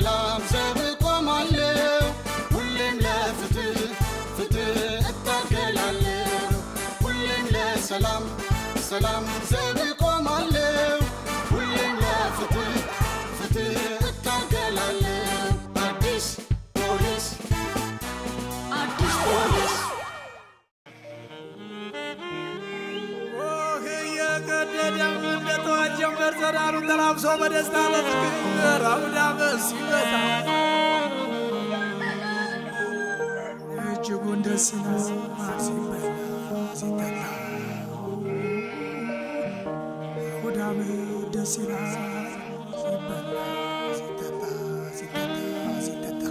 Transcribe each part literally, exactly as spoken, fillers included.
ለሰላም ዘብ ቆማለሁ ሁሌም ለፍትህ ፍትህ እታገላለሁ ሁሌም ለሰላም ሰላም ዘብ ቆማለሁ ሁሌም ለፍትህ ፍትህ እታገላለሁ አዲስ ፖሊስ አዲስ ፖሊስ የገደደም እንደተዋጀመር ዘዳሩ ተላብሶ በደስታ ለፍቅር አውዳመ ሲመጣ እጅጉን ደስ ይላል ሲበላ ሲጠጣ አውዳመ ደስ ይላል ሲበላ ሲጠጣ ሲጠጣ ሲጠጣ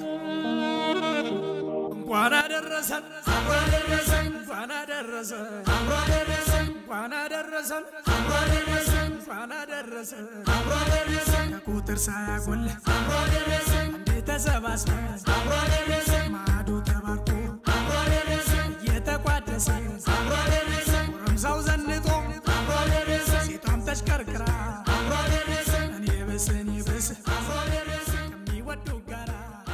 እንኳን አደረሰን እንኳን አደረሰን እንኳን አደረሰን እንኳን አደረሰን እንኳን አደረሰን እንኳን አደረሰን እንኳን አደረሰን እንኳን አደረሰን ቁጥር ሳያጎል እንኳን አደረሰን እንዴ ተሰባስበን እንኳን አደረሰን ማዶ ተባርኮ እንኳን አደረሰን የተቋደሰ እንኳን አደረሰን ረምዛው ዘንጦ እንኳን አደረሰን ሴቷም ተሽከርክራ እንኳን አደረሰን እኔ በስ እኔ በስ እንኳን አደረሰን ከሚወዱ ጋራ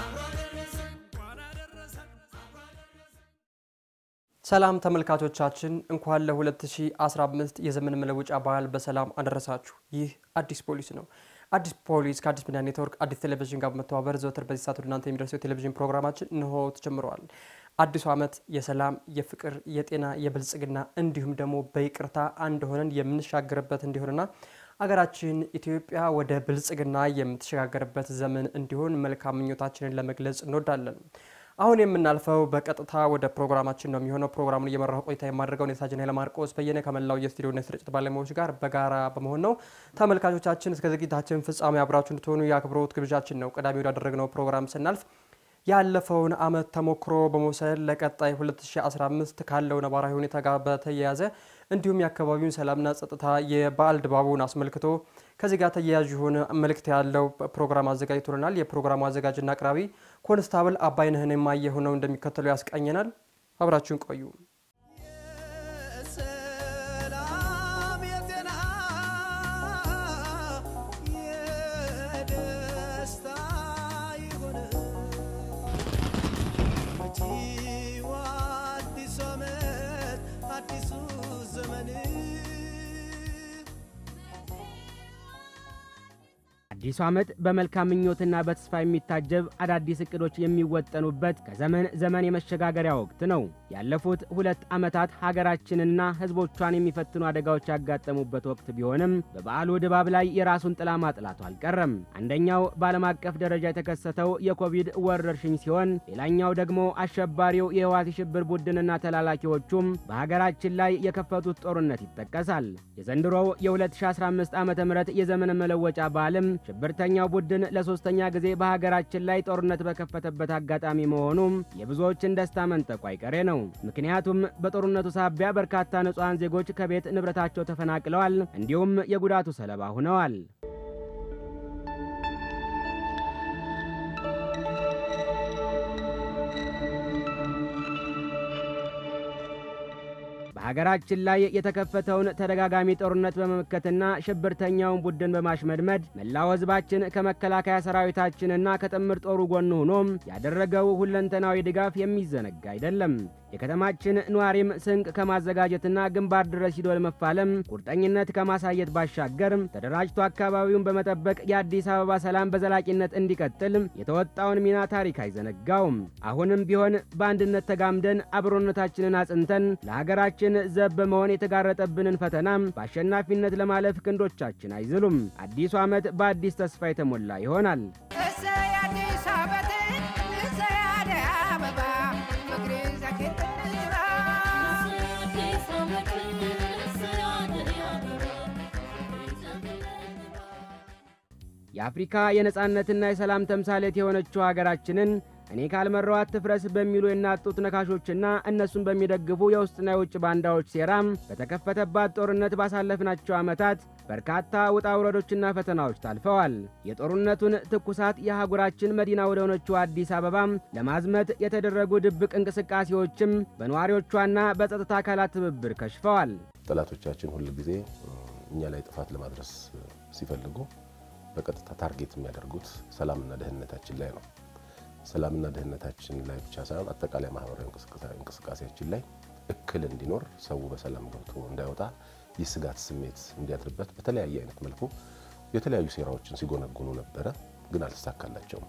ሰላም ተመልካቾቻችን እንኳን ለ2015 የዘመን መለወጫ በዓል በሰላም አደረሳችሁ። ይህ አዲስ ፖሊስ ነው። አዲስ ፖሊስ ከአዲስ ሚዲያ ኔትወርክ አዲስ ቴሌቪዥን ጋር በመተባበር ዘወትር በዚህ ሰዓት ወደ እናንተ የሚደርሰው ቴሌቪዥን ፕሮግራማችን እንሆ ተጀምሯል። አዲሱ ዓመት የሰላም፣ የፍቅር፣ የጤና፣ የብልጽግና እንዲሁም ደግሞ በይቅርታ አንድ ሆነን የምንሻገርበት እንዲሆንና አገራችን ኢትዮጵያ ወደ ብልጽግና የምትሸጋገርበት ዘመን እንዲሆን መልካም ምኞታችንን ለመግለጽ እንወዳለን። አሁን የምናልፈው በቀጥታ ወደ ፕሮግራማችን ነው የሚሆነው። ፕሮግራሙን እየመራሁ ቆይታ የማድረገው ኔታጅን ኃይለ ማርቆስ በየነ ከመላው የስቱዲዮና ስርጭት ባለሙያዎች ጋር በጋራ በመሆን ነው። ተመልካቾቻችን እስከ ዝግጅታችን ፍጻሜ አብራችሁ እንድትሆኑ የአክብሮት ግብዣችን ነው። ቀዳሚ ወዳደረግነው ፕሮግራም ስናልፍ ያለፈውን ዓመት ተሞክሮ በመውሰድ ለቀጣይ ሁለት ሺህ አስራ አምስት ካለው ነባራዊ ሁኔታ ጋር በተያያዘ እንዲሁም የአካባቢውን ሰላምና ጸጥታ የበዓል ድባቡን አስመልክቶ ከዚህ ጋር ተያያዥ የሆነ መልእክት ያለው ፕሮግራም አዘጋጅቶልናል። የፕሮግራሙ አዘጋጅና አቅራቢ ኮንስታብል አባይነህን የማየ ሆነው እንደሚከተለው ያስቃኘናል። አብራችሁን ቆዩ። አዲስ ዓመት በመልካም ምኞትና በተስፋ የሚታጀብ አዳዲስ እቅዶች የሚወጠኑበት ከዘመን ዘመን የመሸጋገሪያ ወቅት ነው። ያለፉት ሁለት ዓመታት ሀገራችንና ህዝቦቿን የሚፈትኑ አደጋዎች ያጋጠሙበት ወቅት ቢሆንም በበዓሉ ድባብ ላይ የራሱን ጥላ ማጥላቱ አልቀረም። አንደኛው በዓለም አቀፍ ደረጃ የተከሰተው የኮቪድ ወረርሽኝ ሲሆን ሌላኛው ደግሞ አሸባሪው የህወሓት ሽብር ቡድንና ተላላኪዎቹም በሀገራችን ላይ የከፈቱት ጦርነት ይጠቀሳል። የዘንድሮው የ2015 ዓመተ ምህረት የዘመን መለወጫ በዓልም ሽብርተኛው ቡድን ለሶስተኛ ጊዜ በሀገራችን ላይ ጦርነት በከፈተበት አጋጣሚ መሆኑም የብዙዎችን ደስታ መንጠቁ አይቀሬ ነው። ምክንያቱም በጦርነቱ ሳቢያ በርካታ ንጹሃን ዜጎች ከቤት ንብረታቸው ተፈናቅለዋል፣ እንዲሁም የጉዳቱ ሰለባ ሆነዋል። ሀገራችን ላይ የተከፈተውን ተደጋጋሚ ጦርነት በመመከትና ሽብርተኛውን ቡድን በማሽመድመድ መላው ህዝባችን ከመከላከያ ሰራዊታችንና ከጥምር ጦሩ ጎን ሆኖ ያደረገው ሁለንተናዊ ድጋፍ የሚዘነጋ አይደለም። የከተማችን ኗሪም ስንቅ ከማዘጋጀትና ግንባር ድረስ ሂዶ ለመፋለም ቁርጠኝነት ከማሳየት ባሻገር ተደራጅቶ አካባቢውን በመጠበቅ የአዲስ አበባ ሰላም በዘላቂነት እንዲቀጥል የተወጣውን ሚና ታሪክ አይዘነጋውም። አሁንም ቢሆን በአንድነት ተጋምደን አብሮነታችንን አጽንተን ለሀገራችን ዘብ በመሆን የተጋረጠብንን ፈተና በአሸናፊነት ለማለፍ ክንዶቻችን አይዝሉም። አዲሱ ዓመት በአዲስ ተስፋ የተሞላ ይሆናል። የአፍሪካ የነጻነትና የሰላም ተምሳሌት የሆነችው ሀገራችንን እኔ ካልመራዋት ትፍረስ በሚሉ የናጡት ነካሾችና እነሱን በሚደግፉ የውስጥና የውጭ ባንዳዎች ሴራም በተከፈተባት ጦርነት ባሳለፍናቸው ዓመታት በርካታ ውጣ ውረዶችና ፈተናዎች ታልፈዋል። የጦርነቱን ትኩሳት የሀገራችን መዲና ወደ ሆነችው አዲስ አበባ ለማዝመት የተደረጉ ድብቅ እንቅስቃሴዎችም በነዋሪዎቿና በጸጥታ አካላት ትብብር ከሽፈዋል። ጠላቶቻችን ሁሉ ጊዜ እኛ ላይ ጥፋት ለማድረስ ሲፈልጉ በቀጥታ ታርጌት የሚያደርጉት ሰላምና ደህንነታችን ላይ ነው። ሰላምና ደህንነታችን ላይ ብቻ ሳይሆን አጠቃላይ ማህበራዊ እንቅስቃሴያችን ላይ እክል እንዲኖር ሰው በሰላም ገብቶ እንዳይወጣ የስጋት ስሜት እንዲያድርበት በተለያየ አይነት መልኩ የተለያዩ ሴራዎችን ሲጎነጉኑ ነበረ፣ ግን አልተሳካላቸውም።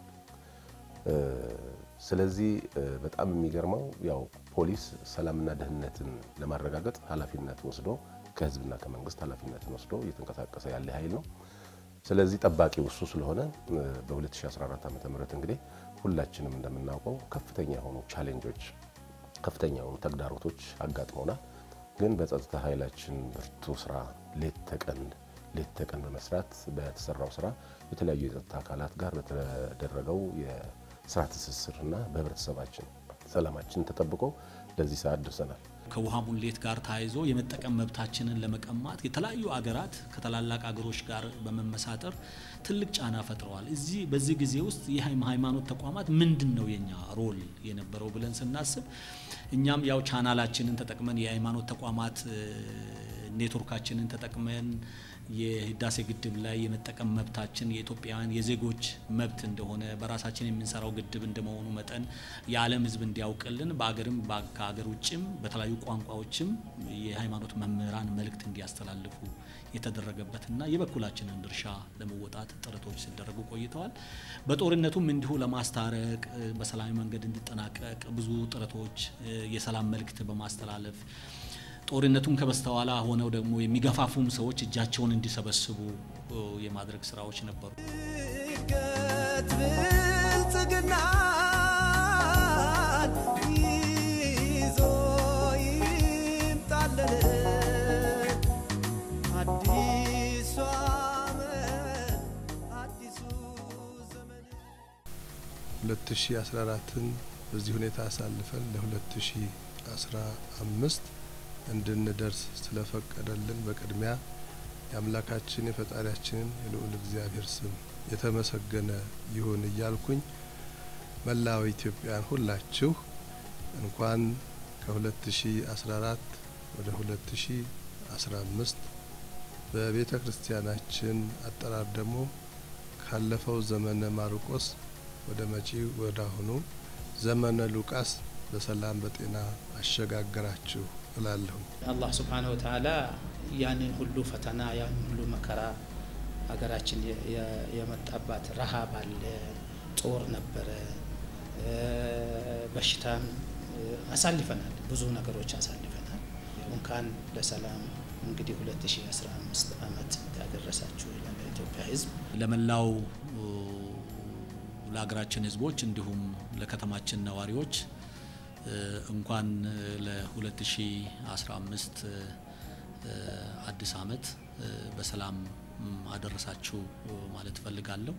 ስለዚህ በጣም የሚገርመው ያው ፖሊስ ሰላምና ደህንነትን ለማረጋገጥ ኃላፊነት ወስዶ ከህዝብና ከመንግስት ኃላፊነትን ወስዶ እየተንቀሳቀሰ ያለ ኃይል ነው። ስለዚህ ጠባቂው እሱ ስለሆነ በ2014 ዓመተ ምህረት እንግዲህ ሁላችንም እንደምናውቀው ከፍተኛ የሆኑ ቻሌንጆች ከፍተኛ የሆኑ ተግዳሮቶች አጋጥመውናል። ግን በጸጥታ ኃይላችን ብርቱ ስራ ሌት ተቀን ሌት ተቀን በመስራት በተሰራው ስራ የተለያዩ የጸጥታ አካላት ጋር በተደረገው የስራ ትስስርና በህብረተሰባችን ሰላማችን ተጠብቆ ለዚህ ሰዓት ደርሰናል። ከውሃ ሙሌት ጋር ታይዞ የመጠቀም መብታችንን ለመቀማት የተለያዩ አገራት ከተላላቅ አገሮች ጋር በመመሳጠር ትልቅ ጫና ፈጥረዋል። እዚህ በዚህ ጊዜ ውስጥ የሃይማኖት ተቋማት ምንድነው የኛ ሮል የነበረው ብለን ስናስብ እኛም ያው ቻናላችንን ተጠቅመን የሃይማኖት ተቋማት ኔትወርካችንን ተጠቅመን የህዳሴ ግድብ ላይ የመጠቀም መብታችን የኢትዮጵያውያን የዜጎች መብት እንደሆነ በራሳችን የምንሰራው ግድብ እንደመሆኑ መጠን የዓለም ህዝብ እንዲያውቅልን በአገርም በአገር ውጭም በተለያዩ ቋንቋዎችም የሃይማኖት መምህራን መልእክት እንዲያስተላልፉ የተደረገበትና የበኩላችንን ድርሻ ለመወጣት ጥረቶች ሲደረጉ ቆይተዋል። በጦርነቱም እንዲሁ ለማስታረቅ በሰላማዊ መንገድ እንዲጠናቀቅ ብዙ ጥረቶች የሰላም መልእክት በማስተላለፍ ጦርነቱን ከበስተኋላ ሆነው ደግሞ የሚገፋፉም ሰዎች እጃቸውን እንዲሰበስቡ የማድረግ ስራዎች ነበሩ። ሁለት ሺህ አስራ አራትን በዚህ ሁኔታ አሳልፈን ለ2015 እንድንደርስ ስለፈቀደልን በቅድሚያ የአምላካችን የፈጣሪያችንን የልዑል እግዚአብሔር ስም የተመሰገነ ይሁን እያልኩኝ መላው ኢትዮጵያን ሁላችሁ እንኳን ከ2014 ወደ ሁለት ሺህ አስራ አምስት በቤተ ክርስቲያናችን አጠራር ደግሞ ካለፈው ዘመነ ማርቆስ ወደ መጪው ወደ አሁኑ ዘመነ ሉቃስ በሰላም በጤና አሸጋግራችሁ እላለሁ። አላህ Subhanahu Wa Ta'ala ያንን ሁሉ ፈተና ያንን ሁሉ መከራ አገራችን የመጣባት ረሃብ አለ፣ ጦር ነበረ፣ በሽታም አሳልፈናል፣ ብዙ ነገሮች አሳልፈናል። እንኳን ለሰላም እንግዲህ ሁለት ሺህ አስራ አምስት አመት ያደረሳችሁ ለኢትዮጵያ ህዝብ ለመላው ለሀገራችን ህዝቦች እንዲሁም ለከተማችን ነዋሪዎች እንኳን ለ2015 አዲስ አመት በሰላም አደረሳችሁ ማለት ፈልጋለሁ።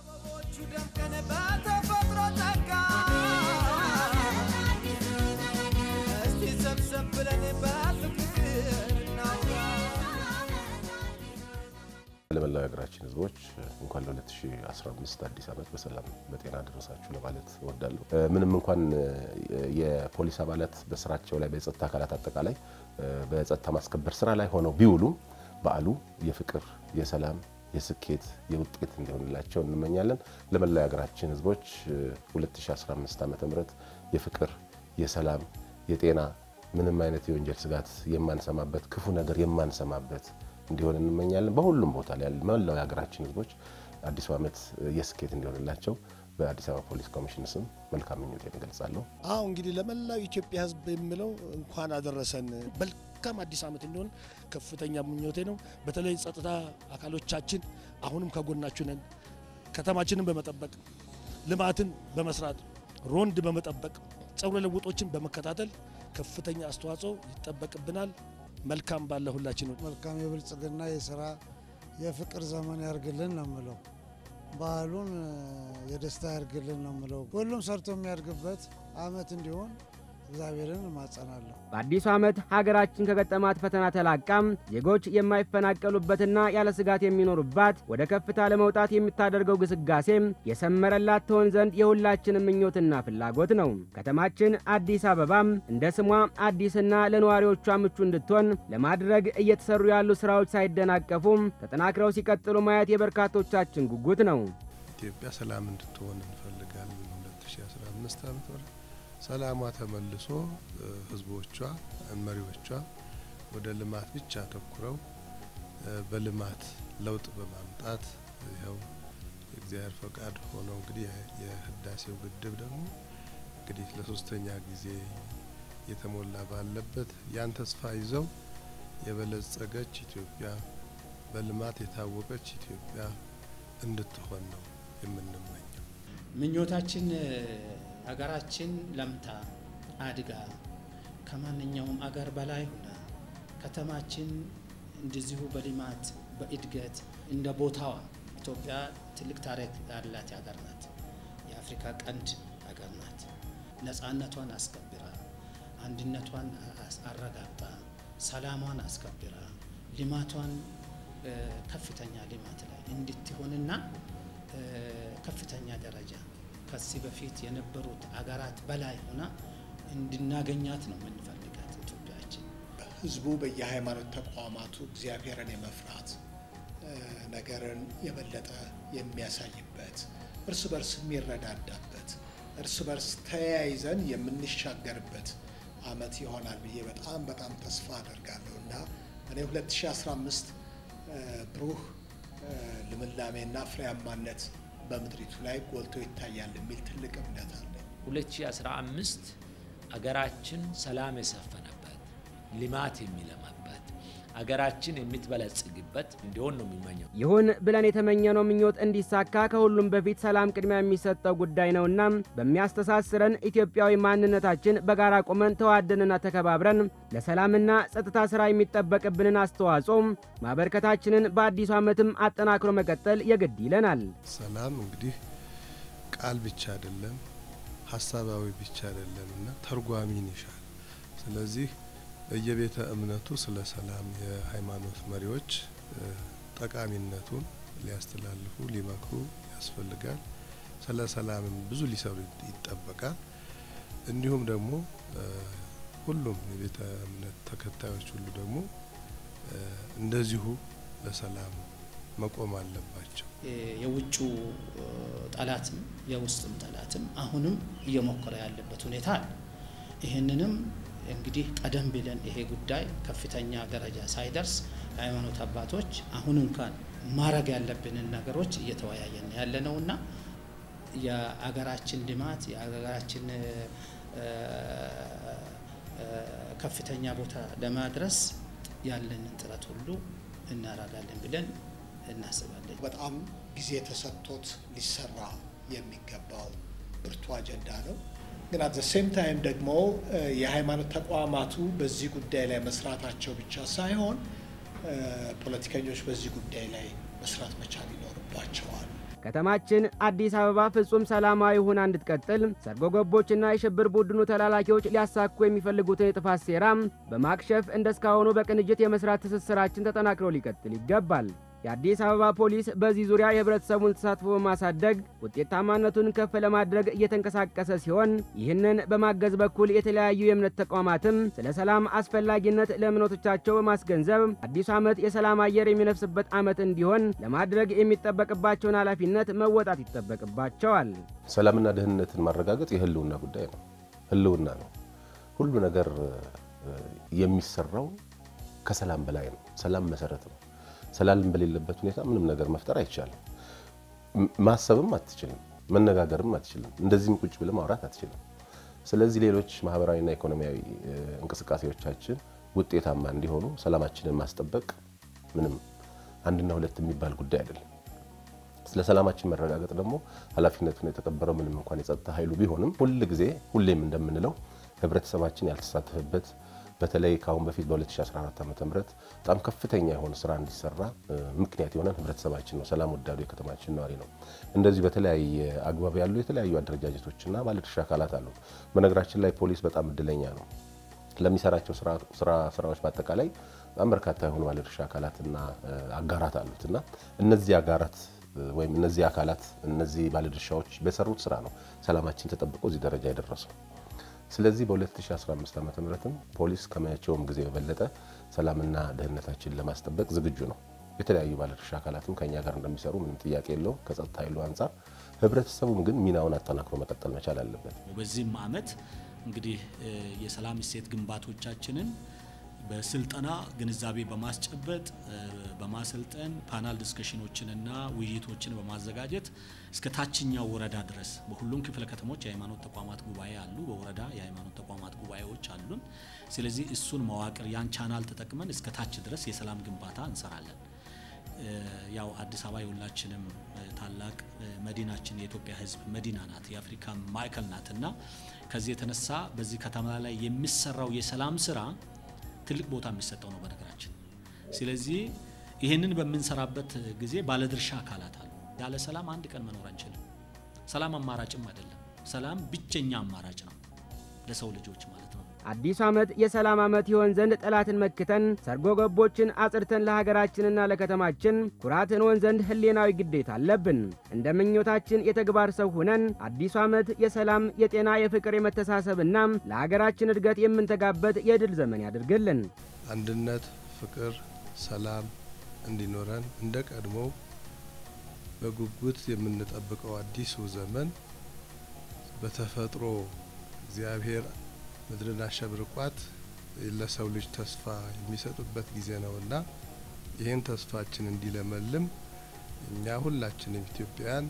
ለመላው ሀገራችን ህዝቦች እንኳን ለ2015 አዲስ አመት በሰላም በጤና አደረሳችሁ ለማለት እወዳለሁ። ምንም እንኳን የፖሊስ አባላት በስራቸው ላይ በጸጥታ አካላት አጠቃላይ በጸጥታ ማስከበር ስራ ላይ ሆነው ቢውሉም በዓሉ የፍቅር የሰላም የስኬት የውጤት እንዲሆንላቸው እንመኛለን። ለመላው ሀገራችን ህዝቦች ሁለት ሺህ አስራ አምስት ዓመተ ምህረት የፍቅር የሰላም የጤና ምንም አይነት የወንጀል ስጋት የማንሰማበት ክፉ ነገር የማንሰማበት እንዲሆን እንመኛለን። በሁሉም ቦታ ላይ ያለ መላው ሀገራችን ህዝቦች አዲስ አመት የስኬት እንዲሆንላቸው በአዲስ አበባ ፖሊስ ኮሚሽን ስም መልካም ምኞቴን እገልጻለሁ። አዎ እንግዲህ ለመላው ኢትዮጵያ ህዝብ የሚለው እንኳን አደረሰን መልካም አዲስ አመት እንዲሆን ከፍተኛ ምኞቴ ነው። በተለይ ጸጥታ አካሎቻችን አሁንም ከጎናችሁ ነን። ከተማችንን በመጠበቅ ልማትን በመስራት ሮንድ በመጠበቅ ጸጉረ ለውጦችን በመከታተል ከፍተኛ አስተዋጽኦ ይጠበቅብናል። መልካም ባለ ሁላችን ነው። መልካም የብልጽግና የሥራ የፍቅር ዘመን ያርግልን ነው የምለው። ባህሉን የደስታ ያርግልን ነው የምለው። ሁሉም ሰርቶ የሚያድግበት አመት እንዲሆን እግዚአብሔርን እማጸናለሁ። በአዲሱ ዓመት ሀገራችን ከገጠማት ፈተና ተላቃም ዜጎች የማይፈናቀሉበትና ያለ ስጋት የሚኖሩባት ወደ ከፍታ ለመውጣት የምታደርገው ግስጋሴ የሰመረላት ትሆን ዘንድ የሁላችንም ምኞትና ፍላጎት ነው። ከተማችን አዲስ አበባም እንደ ስሟ አዲስና ለነዋሪዎቿ ምቹ እንድትሆን ለማድረግ እየተሰሩ ያሉ ስራዎች ሳይደናቀፉ ተጠናክረው ሲቀጥሉ ማየት የበርካቶቻችን ጉጉት ነው። ኢትዮጵያ ሰላም እንድትሆን እንፈልጋለን። ሁለት ሺህ አስራ አምስት ዓመት ወር ሰላሟ ተመልሶ ህዝቦቿ መሪዎቿ ወደ ልማት ብቻ ተኩረው በልማት ለውጥ በማምጣት ይኸው እግዚአብሔር ፈቃድ ሆኖ እንግዲህ የህዳሴው ግድብ ደግሞ እንግዲህ ለሶስተኛ ጊዜ የተሞላ ባለበት ያን ተስፋ ይዘው የበለጸገች ኢትዮጵያ በልማት የታወቀች ኢትዮጵያ እንድትሆን ነው የምንመኘው። ምኞታችን ሀገራችን ለምታ አድጋ ከማንኛውም አገር በላይ ሆና ከተማችን እንደዚሁ በልማት በእድገት እንደ ቦታዋ ኢትዮጵያ ትልቅ ታሪክ ያላት ሀገር ናት። የአፍሪካ ቀንድ ሀገር ናት። ነፃነቷን አስከብራ አንድነቷን አረጋግጣ ሰላሟን አስከብራ ልማቷን ከፍተኛ ልማት ላይ እንድትሆንና ከፍተኛ ደረጃ ከዚህ በፊት የነበሩት አገራት በላይ ሆና እንድናገኛት ነው የምንፈልጋት ኢትዮጵያችን። ህዝቡ በየሃይማኖት ተቋማቱ እግዚአብሔርን የመፍራት ነገርን የበለጠ የሚያሳይበት እርስ በርስ የሚረዳዳበት እርስ በርስ ተያይዘን የምንሻገርበት አመት ይሆናል ብዬ በጣም በጣም ተስፋ አደርጋለሁ እና እኔ ሁለት ሺህ አስራ አምስት ብሩህ ልምላሜና ፍሬያማነት በምድሪቱ ላይ ጎልቶ ይታያል የሚል ትልቅ እምነት አለ። ሁለት ሺህ አስራ አምስት አገራችን ሰላም የሰፈነበት ልማት የሚለማበት አገራችን የምትበለጽግበት እንዲሆን ነው የሚመኘው። ይሁን ብለን የተመኘነው ምኞት እንዲሳካ ከሁሉም በፊት ሰላም ቅድሚያ የሚሰጠው ጉዳይ ነውና በሚያስተሳስረን ኢትዮጵያዊ ማንነታችን በጋራ ቆመን ተዋደንና ተከባብረን ለሰላምና ጸጥታ ስራ የሚጠበቅብንን አስተዋጽኦ ማበርከታችንን በአዲሱ ዓመትም አጠናክሮ መቀጠል የግድ ይለናል። ሰላም እንግዲህ ቃል ብቻ አይደለም፣ ሐሳባዊ ብቻ አይደለምና ተርጓሚን ይሻል። ስለዚህ በየቤተ እምነቱ ስለ ሰላም የሃይማኖት መሪዎች ጠቃሚነቱን ሊያስተላልፉ ሊመክሩ ያስፈልጋል። ስለ ሰላምም ብዙ ሊሰሩ ይጠበቃል። እንዲሁም ደግሞ ሁሉም የቤተ እምነት ተከታዮች ሁሉ ደግሞ እንደዚሁ ለሰላም መቆም አለባቸው። የውጩ ጠላትም የውስጥም ጠላትም አሁንም እየሞከረ ያለበት ሁኔታ አለ። ይሄንንም እንግዲህ ቀደም ብለን ይሄ ጉዳይ ከፍተኛ ደረጃ ሳይደርስ ሃይማኖት አባቶች አሁን እንኳን ማረግ ያለብንን ነገሮች እየተወያየን ያለነውና የአገራችን ልማት የአገራችን ከፍተኛ ቦታ ለማድረስ ያለንን ጥረት ሁሉ እናራጋለን ብለን እናስባለን። በጣም ጊዜ ተሰጥቶት ሊሰራ የሚገባው ብርቱ አጀንዳ ነው። ግን አት ዘ ሴም ታይም ደግሞ የሃይማኖት ተቋማቱ በዚህ ጉዳይ ላይ መስራታቸው ብቻ ሳይሆን ፖለቲከኞች በዚህ ጉዳይ ላይ መስራት መቻል ይኖርባቸዋል። ከተማችን አዲስ አበባ ፍጹም ሰላማዊ ሆና እንድትቀጥል ሰርጎ ገቦችና የሽብር ቡድኑ ተላላኪዎች ሊያሳኩ የሚፈልጉትን የጥፋት ሴራ በማክሸፍ እንደስካሁኑ በቅንጅት የመስራት ትስስራችን ተጠናክሮ ሊቀጥል ይገባል። የአዲስ አበባ ፖሊስ በዚህ ዙሪያ የህብረተሰቡን ተሳትፎ በማሳደግ ውጤታማነቱን ከፍ ለማድረግ እየተንቀሳቀሰ ሲሆን ይህንን በማገዝ በኩል የተለያዩ የእምነት ተቋማትም ስለ ሰላም አስፈላጊነት ለእምነቶቻቸው በማስገንዘብ አዲሱ ዓመት የሰላም አየር የሚነፍስበት ዓመት እንዲሆን ለማድረግ የሚጠበቅባቸውን ኃላፊነት መወጣት ይጠበቅባቸዋል። ሰላምና ደህንነትን ማረጋገጥ የህልውና ጉዳይ ነው። ህልውና ነው። ሁሉ ነገር የሚሰራው ከሰላም በላይ ነው። ሰላም መሰረት ነው። ሰላም በሌለበት ሁኔታ ምንም ነገር መፍጠር አይቻልም። ማሰብም አትችልም፣ መነጋገርም አትችልም፣ እንደዚህም ቁጭ ብለ ማውራት አትችልም። ስለዚህ ሌሎች ማህበራዊና ኢኮኖሚያዊ እንቅስቃሴዎቻችን ውጤታማ እንዲሆኑ ሰላማችንን ማስጠበቅ ምንም አንድና ሁለት የሚባል ጉዳይ አይደለም። ስለ ሰላማችን መረጋገጥ ደግሞ ኃላፊነቱን የተቀበለው ምንም እንኳን የጸጥታ ኃይሉ ቢሆንም ሁሉ ጊዜ ሁሌም እንደምንለው ህብረተሰባችን ያልተሳተፈበት በተለይ ካሁን በፊት በ2014 ዓመተ ምህረት በጣም ከፍተኛ የሆነ ስራ እንዲሰራ ምክንያት የሆነ ህብረተሰባችን ነው ሰላም ወዳዱ የከተማችን ነዋሪ ነው እንደዚህ በተለያየ አግባብ ያሉ የተለያዩ አደረጃጀቶችና ባለድርሻ አካላት አሉ በነገራችን ላይ ፖሊስ በጣም እድለኛ ነው ለሚሰራቸው ስራ ስራ ስራዎች በአጠቃላይ በጣም በርካታ የሆኑ ባለድርሻ አካላትና አጋራት አሉትና እነዚህ አጋራት ወይም እነዚህ አካላት እነዚህ ባለድርሻዎች በሰሩት ስራ ነው ሰላማችን ተጠብቆ እዚህ ደረጃ ያደረሰው ስለዚህ በ2015 ዓመተ ምህረትም ፖሊስ ከመቼውም ጊዜ በበለጠ ሰላምና ደህንነታችን ለማስጠበቅ ዝግጁ ነው የተለያዩ ባለድርሻ አካላትም ከኛ ጋር እንደሚሰሩ ምንም ጥያቄ የለውም ከጸጥታ ኃይሉ አንፃር ህብረተሰቡም ግን ሚናውን አጠናክሮ መቀጠል መቻል አለበት በዚህም ዓመት እንግዲህ የሰላም እሴት ግንባቶቻችንን በስልጠና ግንዛቤ በማስጨበጥ በማሰልጠን ፓናል ዲስከሽኖችንና ውይይቶችን በማዘጋጀት እስከ ታችኛው ወረዳ ድረስ በሁሉም ክፍለ ከተሞች የሃይማኖት ተቋማት ጉባኤ አሉ በወረዳ የሃይማኖት ተቋማት ጉባኤዎች አሉን ስለዚህ እሱን መዋቅር ያን ቻናል ተጠቅመን እስከ ታች ድረስ የሰላም ግንባታ እንሰራለን ያው አዲስ አበባ የሁላችንም ታላቅ መዲናችን የኢትዮጵያ ህዝብ መዲና ናት የአፍሪካ ማዕከል ናትና ከዚህ የተነሳ በዚህ ከተማ ላይ የሚሰራው የሰላም ስራ ትልቅ ቦታ የሚሰጠው ነው በነገራችን ስለዚህ ይሄንን በመንሰራበት ጊዜ ባለድርሻ አካላት አሉ ያለ ሰላም አንድ ቀን መኖር አንችልም ሰላም አማራጭም አይደለም ሰላም ብቸኛ አማራጭ ነው ለሰው ልጆች ማለት ነው አዲስ ዓመት የሰላም ዓመት ይሆን ዘንድ ጠላትን መክተን ሰርጎ ገቦችን አጽርተን ለሀገራችንና ለከተማችን ኩራትን ሆን ዘንድ ህሊናዊ ግዴታ አለብን እንደምኞታችን የተግባር ሰው ሆነን አዲስ ዓመት የሰላም የጤና የፍቅር የመተሳሰብና ለሀገራችን እድገት የምንተጋበት የድል ዘመን ያድርግልን አንድነት ፍቅር ሰላም እንዲኖረን እንደ ቀድሞ በጉጉት የምንጠብቀው አዲሱ ዘመን በተፈጥሮ እግዚአብሔር ምድርን አሸብርቋት ለሰው ልጅ ተስፋ የሚሰጥበት ጊዜ ነውና ይሄን ተስፋችን እንዲለመልም እኛ ሁላችንም ኢትዮጵያውያን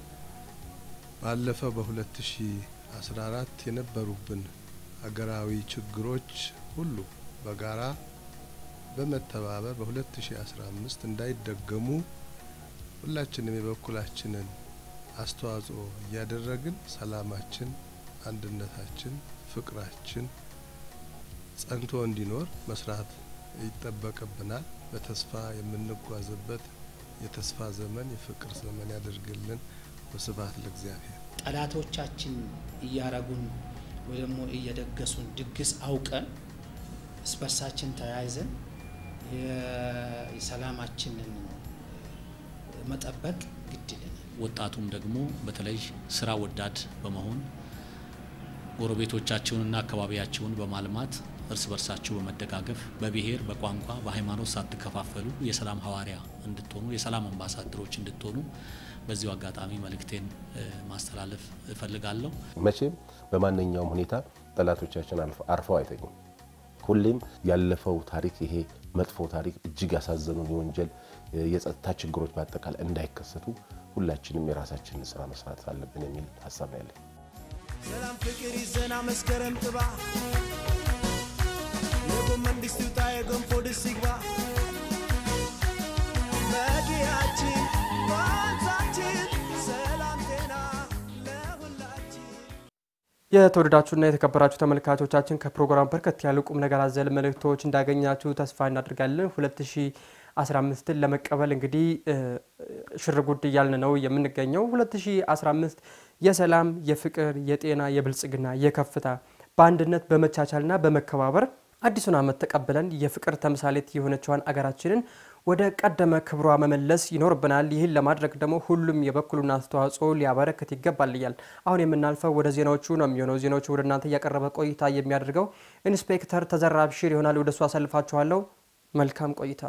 ባለፈው በ2014 የነበሩብን ሀገራዊ ችግሮች ሁሉ በጋራ በመተባበር በ2015 እንዳይደገሙ ሁላችንም የበኩላችንን አስተዋጽኦ እያደረግን ሰላማችን አንድነታችን ፍቅራችን ጸንቶ እንዲኖር መስራት ይጠበቅብናል በተስፋ የምንጓዝበት የተስፋ ዘመን የፍቅር ዘመን ያደርግልን ወስብሐት ለእግዚአብሔር ጠላቶቻችን እያረጉን ወይ ደግሞ እየደገሱን ድግስ አውቀን ስፐርሳችን ተያይዘን የሰላማችንን መጠበቅ ግድ ይለናል ወጣቱም ደግሞ በተለይ ስራ ወዳድ በመሆን ጎረቤቶቻቸውንና አካባቢያቸውን በማልማት እርስ በርሳቸው በመደጋገፍ በብሔር በቋንቋ በሃይማኖት ሳትከፋፈሉ የሰላም ሐዋሪያ እንድትሆኑ የሰላም አምባሳደሮች እንድትሆኑ በዚሁ አጋጣሚ መልእክቴን ማስተላለፍ እፈልጋለሁ መቼም በማንኛውም ሁኔታ ጠላቶቻችን አርፈው አይተኙም ሁሌም ያለፈው ታሪክ ይሄ መጥፎ ታሪክ እጅግ ያሳዘኑን የወንጀል የጸጥታ ችግሮች በአጠቃላይ እንዳይከሰቱ ሁላችንም የራሳችንን ስራ መስራት አለብን የሚል ሐሳብ ነው ያለኝ ሰላም ፍቅር ይዘና መስከረም ጥባ የጎመን ድስት ይውጣ የገንፎ ድስት ይግባ መዲያችን ባንሳችን ሰላም ጤና ለሁላችን የተወደዳችሁና የተከበራችሁ ተመልካቾቻችን ከፕሮግራም በርከት ያሉ ቁም ነገር አዘል መልእክቶች እንዳገኛችሁ ተስፋ እናደርጋለን ሁለት ሺህ አስራ አምስት ለመቀበል እንግዲህ ሽርጉድ ያልን ነው የምንገኘው ሁለት ሺህ አስራ አምስት የሰላም የፍቅር የጤና የብልጽግና የከፍታ በአንድነት በመቻቻልና በመከባበር አዲሱን ዓመት ተቀበለን የፍቅር ተምሳሌት የሆነችዋን አገራችንን ወደ ቀደመ ክብሯ መመለስ ይኖርብናል ይህን ለማድረግ ደግሞ ሁሉም የበኩሉን አስተዋጽኦ ሊያበረክት ይገባል አሁን የምናልፈው ወደ ዜናዎቹ ነው የሚሆነው ዜናዎቹ ወደ እናንተ ያቀረበ ቆይታ የሚያደርገው ኢንስፔክተር ተዘራ አብሽር ይሆናል ወደሱ አሰልፋችኋለሁ መልካም ቆይታ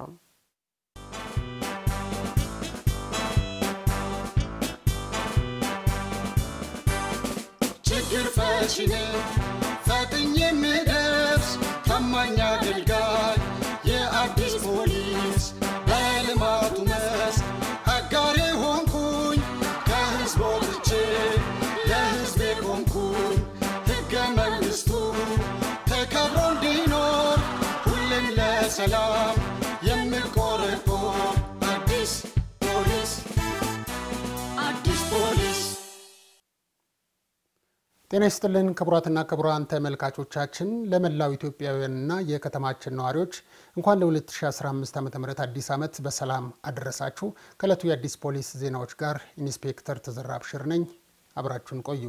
ችግር ፈቺ ፈጥኜ የምደርስ ታማኝ አገልጋይ የአዲስ ፖሊስ በልማቱ መስክ አጋሬ ሆንኩኝ ከህዝብ ወጥቼ ለህዝቤ ቆምኩኝ ሕገ መንግሥቱ ተከብሮ እንዲኖር ሁሌም ለሰላም የምቆረቆር አዲስ ፖሊስ አዲስ ፖሊስ ጤና ይስጥልን ክቡራትና ክቡራን ተመልካቾቻችን ለመላው ኢትዮጵያውያንና የከተማችን ነዋሪዎች እንኳን ለ2015 ዓመተ ምህረት አዲስ ዓመት በሰላም አደረሳችሁ። ከለቱ የአዲስ ፖሊስ ዜናዎች ጋር ኢንስፔክተር ተዘራ አብሽር ነኝ። አብራችሁን ቆዩ።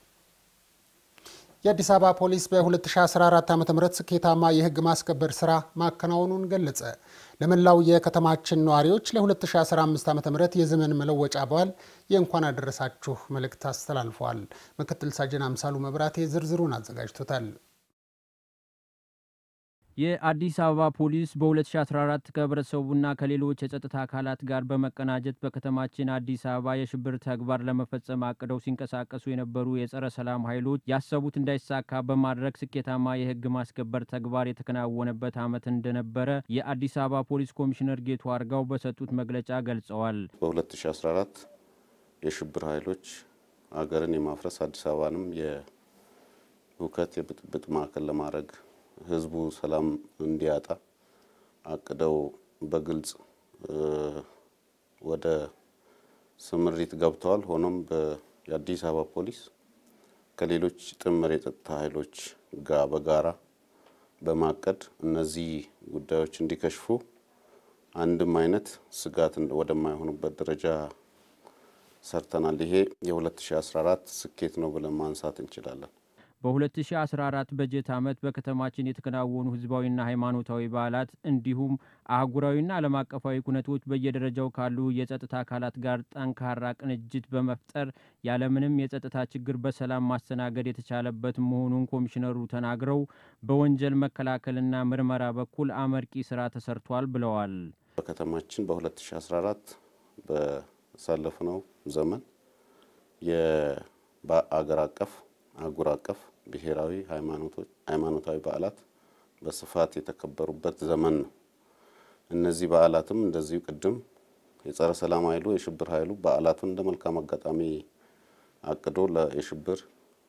የአዲስ አበባ ፖሊስ በ2014 ዓመተ ምህረት ስኬታማ የህግ ማስከበር ስራ ማከናወኑን ገለጸ። ለመላው የከተማችን ነዋሪዎች ለ2015 ዓመተ ምህረት የዘመን መለወጫ በዓል የእንኳን አደረሳችሁ መልእክት አስተላልፈዋል። ምክትል ሳጅን አምሳሉ መብራቴ ዝርዝሩን አዘጋጅቶታል። የአዲስ አበባ ፖሊስ በ2014 ከህብረተሰቡና ከሌሎች የጸጥታ አካላት ጋር በመቀናጀት በከተማችን አዲስ አበባ የሽብር ተግባር ለመፈጸም አቅደው ሲንቀሳቀሱ የነበሩ የጸረ ሰላም ኃይሎች ያሰቡት እንዳይሳካ በማድረግ ስኬታማ የህግ ማስከበር ተግባር የተከናወነበት ዓመት እንደነበረ የአዲስ አበባ ፖሊስ ኮሚሽነር ጌቱ አርጋው በሰጡት መግለጫ ገልጸዋል። በ2014 የሽብር ኃይሎች አገርን የማፍረስ አዲስ አበባንም የሁከት የብጥብጥ ማዕከል ለማድረግ ህዝቡ ሰላም እንዲያጣ አቅደው በግልጽ ወደ ስምሪት ገብተዋል። ሆኖም በአዲስ አበባ ፖሊስ ከሌሎች ጥምር የጸጥታ ኃይሎች ጋር በጋራ በማቀድ እነዚህ ጉዳዮች እንዲከሽፉ አንድም አይነት ስጋት ወደማይሆኑበት ደረጃ ሰርተናል። ይሄ የ2014 ስኬት ነው ብለን ማንሳት እንችላለን። በ2014 በጀት ዓመት በከተማችን የተከናወኑ ህዝባዊና ሃይማኖታዊ በዓላት እንዲሁም አህጉራዊና ዓለም አቀፋዊ ኩነቶች በየደረጃው ካሉ የጸጥታ አካላት ጋር ጠንካራ ቅንጅት በመፍጠር ያለምንም የጸጥታ ችግር በሰላም ማስተናገድ የተቻለበት መሆኑን ኮሚሽነሩ ተናግረው በወንጀል መከላከልና ምርመራ በኩል አመርቂ ስራ ተሰርቷል ብለዋል። በከተማችን በ2014 በሳለፍነው ዘመን የአገር አቀፍ አህጉር አቀፍ ብሔራዊ ሃይማኖቶች ሃይማኖታዊ በዓላት በስፋት የተከበሩበት ዘመን ነው። እነዚህ በዓላትም እንደዚሁ ቅድም የጸረ ሰላም ኃይሉ የሽብር ኃይሉ በዓላቱን እንደ መልካም አጋጣሚ አቅዶ ለሽብር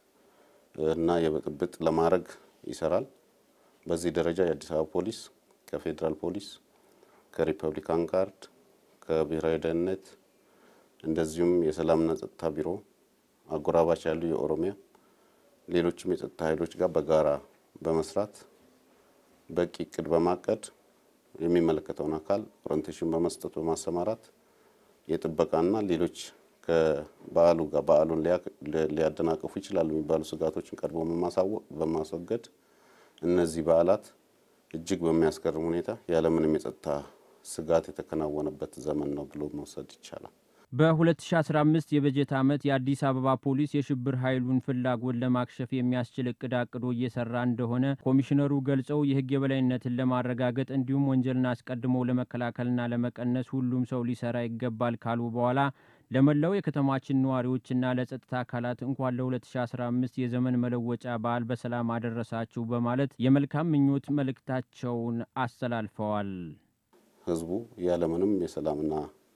እና የብጥብጥ ለማድረግ ይሰራል። በዚህ ደረጃ የአዲስ አበባ ፖሊስ ከፌደራል ፖሊስ ከሪፐብሊካን ጋርድ ከብሔራዊ ደህንነት እንደዚሁም የሰላምና ጸጥታ ቢሮ አጎራባች ያሉ የኦሮሚያ ሌሎችም የጸጥታ ኃይሎች ጋር በጋራ በመስራት በቂ እቅድ በማቀድ የሚመለከተውን አካል ኦሪንቴሽን በመስጠት በማሰማራት የጥበቃና ሌሎች ከበዓሉ ጋር በዓሉን ሊያደናቅፉ ይችላሉ የሚባሉ ስጋቶችን ቀድሞ በማስወገድ እነዚህ በዓላት እጅግ በሚያስገርም ሁኔታ ያለምንም የጸጥታ ስጋት የተከናወነበት ዘመን ነው ብሎ መውሰድ ይቻላል። በ2015 የበጀት ዓመት የአዲስ አበባ ፖሊስ የሽብር ኃይሉን ፍላጎት ለማክሸፍ የሚያስችል እቅድ አቅዶ እየሰራ እንደሆነ ኮሚሽነሩ ገልጸው የህግ የበላይነትን ለማረጋገጥ እንዲሁም ወንጀልን አስቀድሞ ለመከላከልና ለመቀነስ ሁሉም ሰው ሊሰራ ይገባል ካሉ በኋላ ለመላው የከተማችን ነዋሪዎችና ለጸጥታ አካላት እንኳን ለ2015 የዘመን መለወጫ በዓል በሰላም አደረሳችሁ በማለት የመልካም ምኞት መልእክታቸውን አስተላልፈዋል። ህዝቡ ያለምንም የሰላምና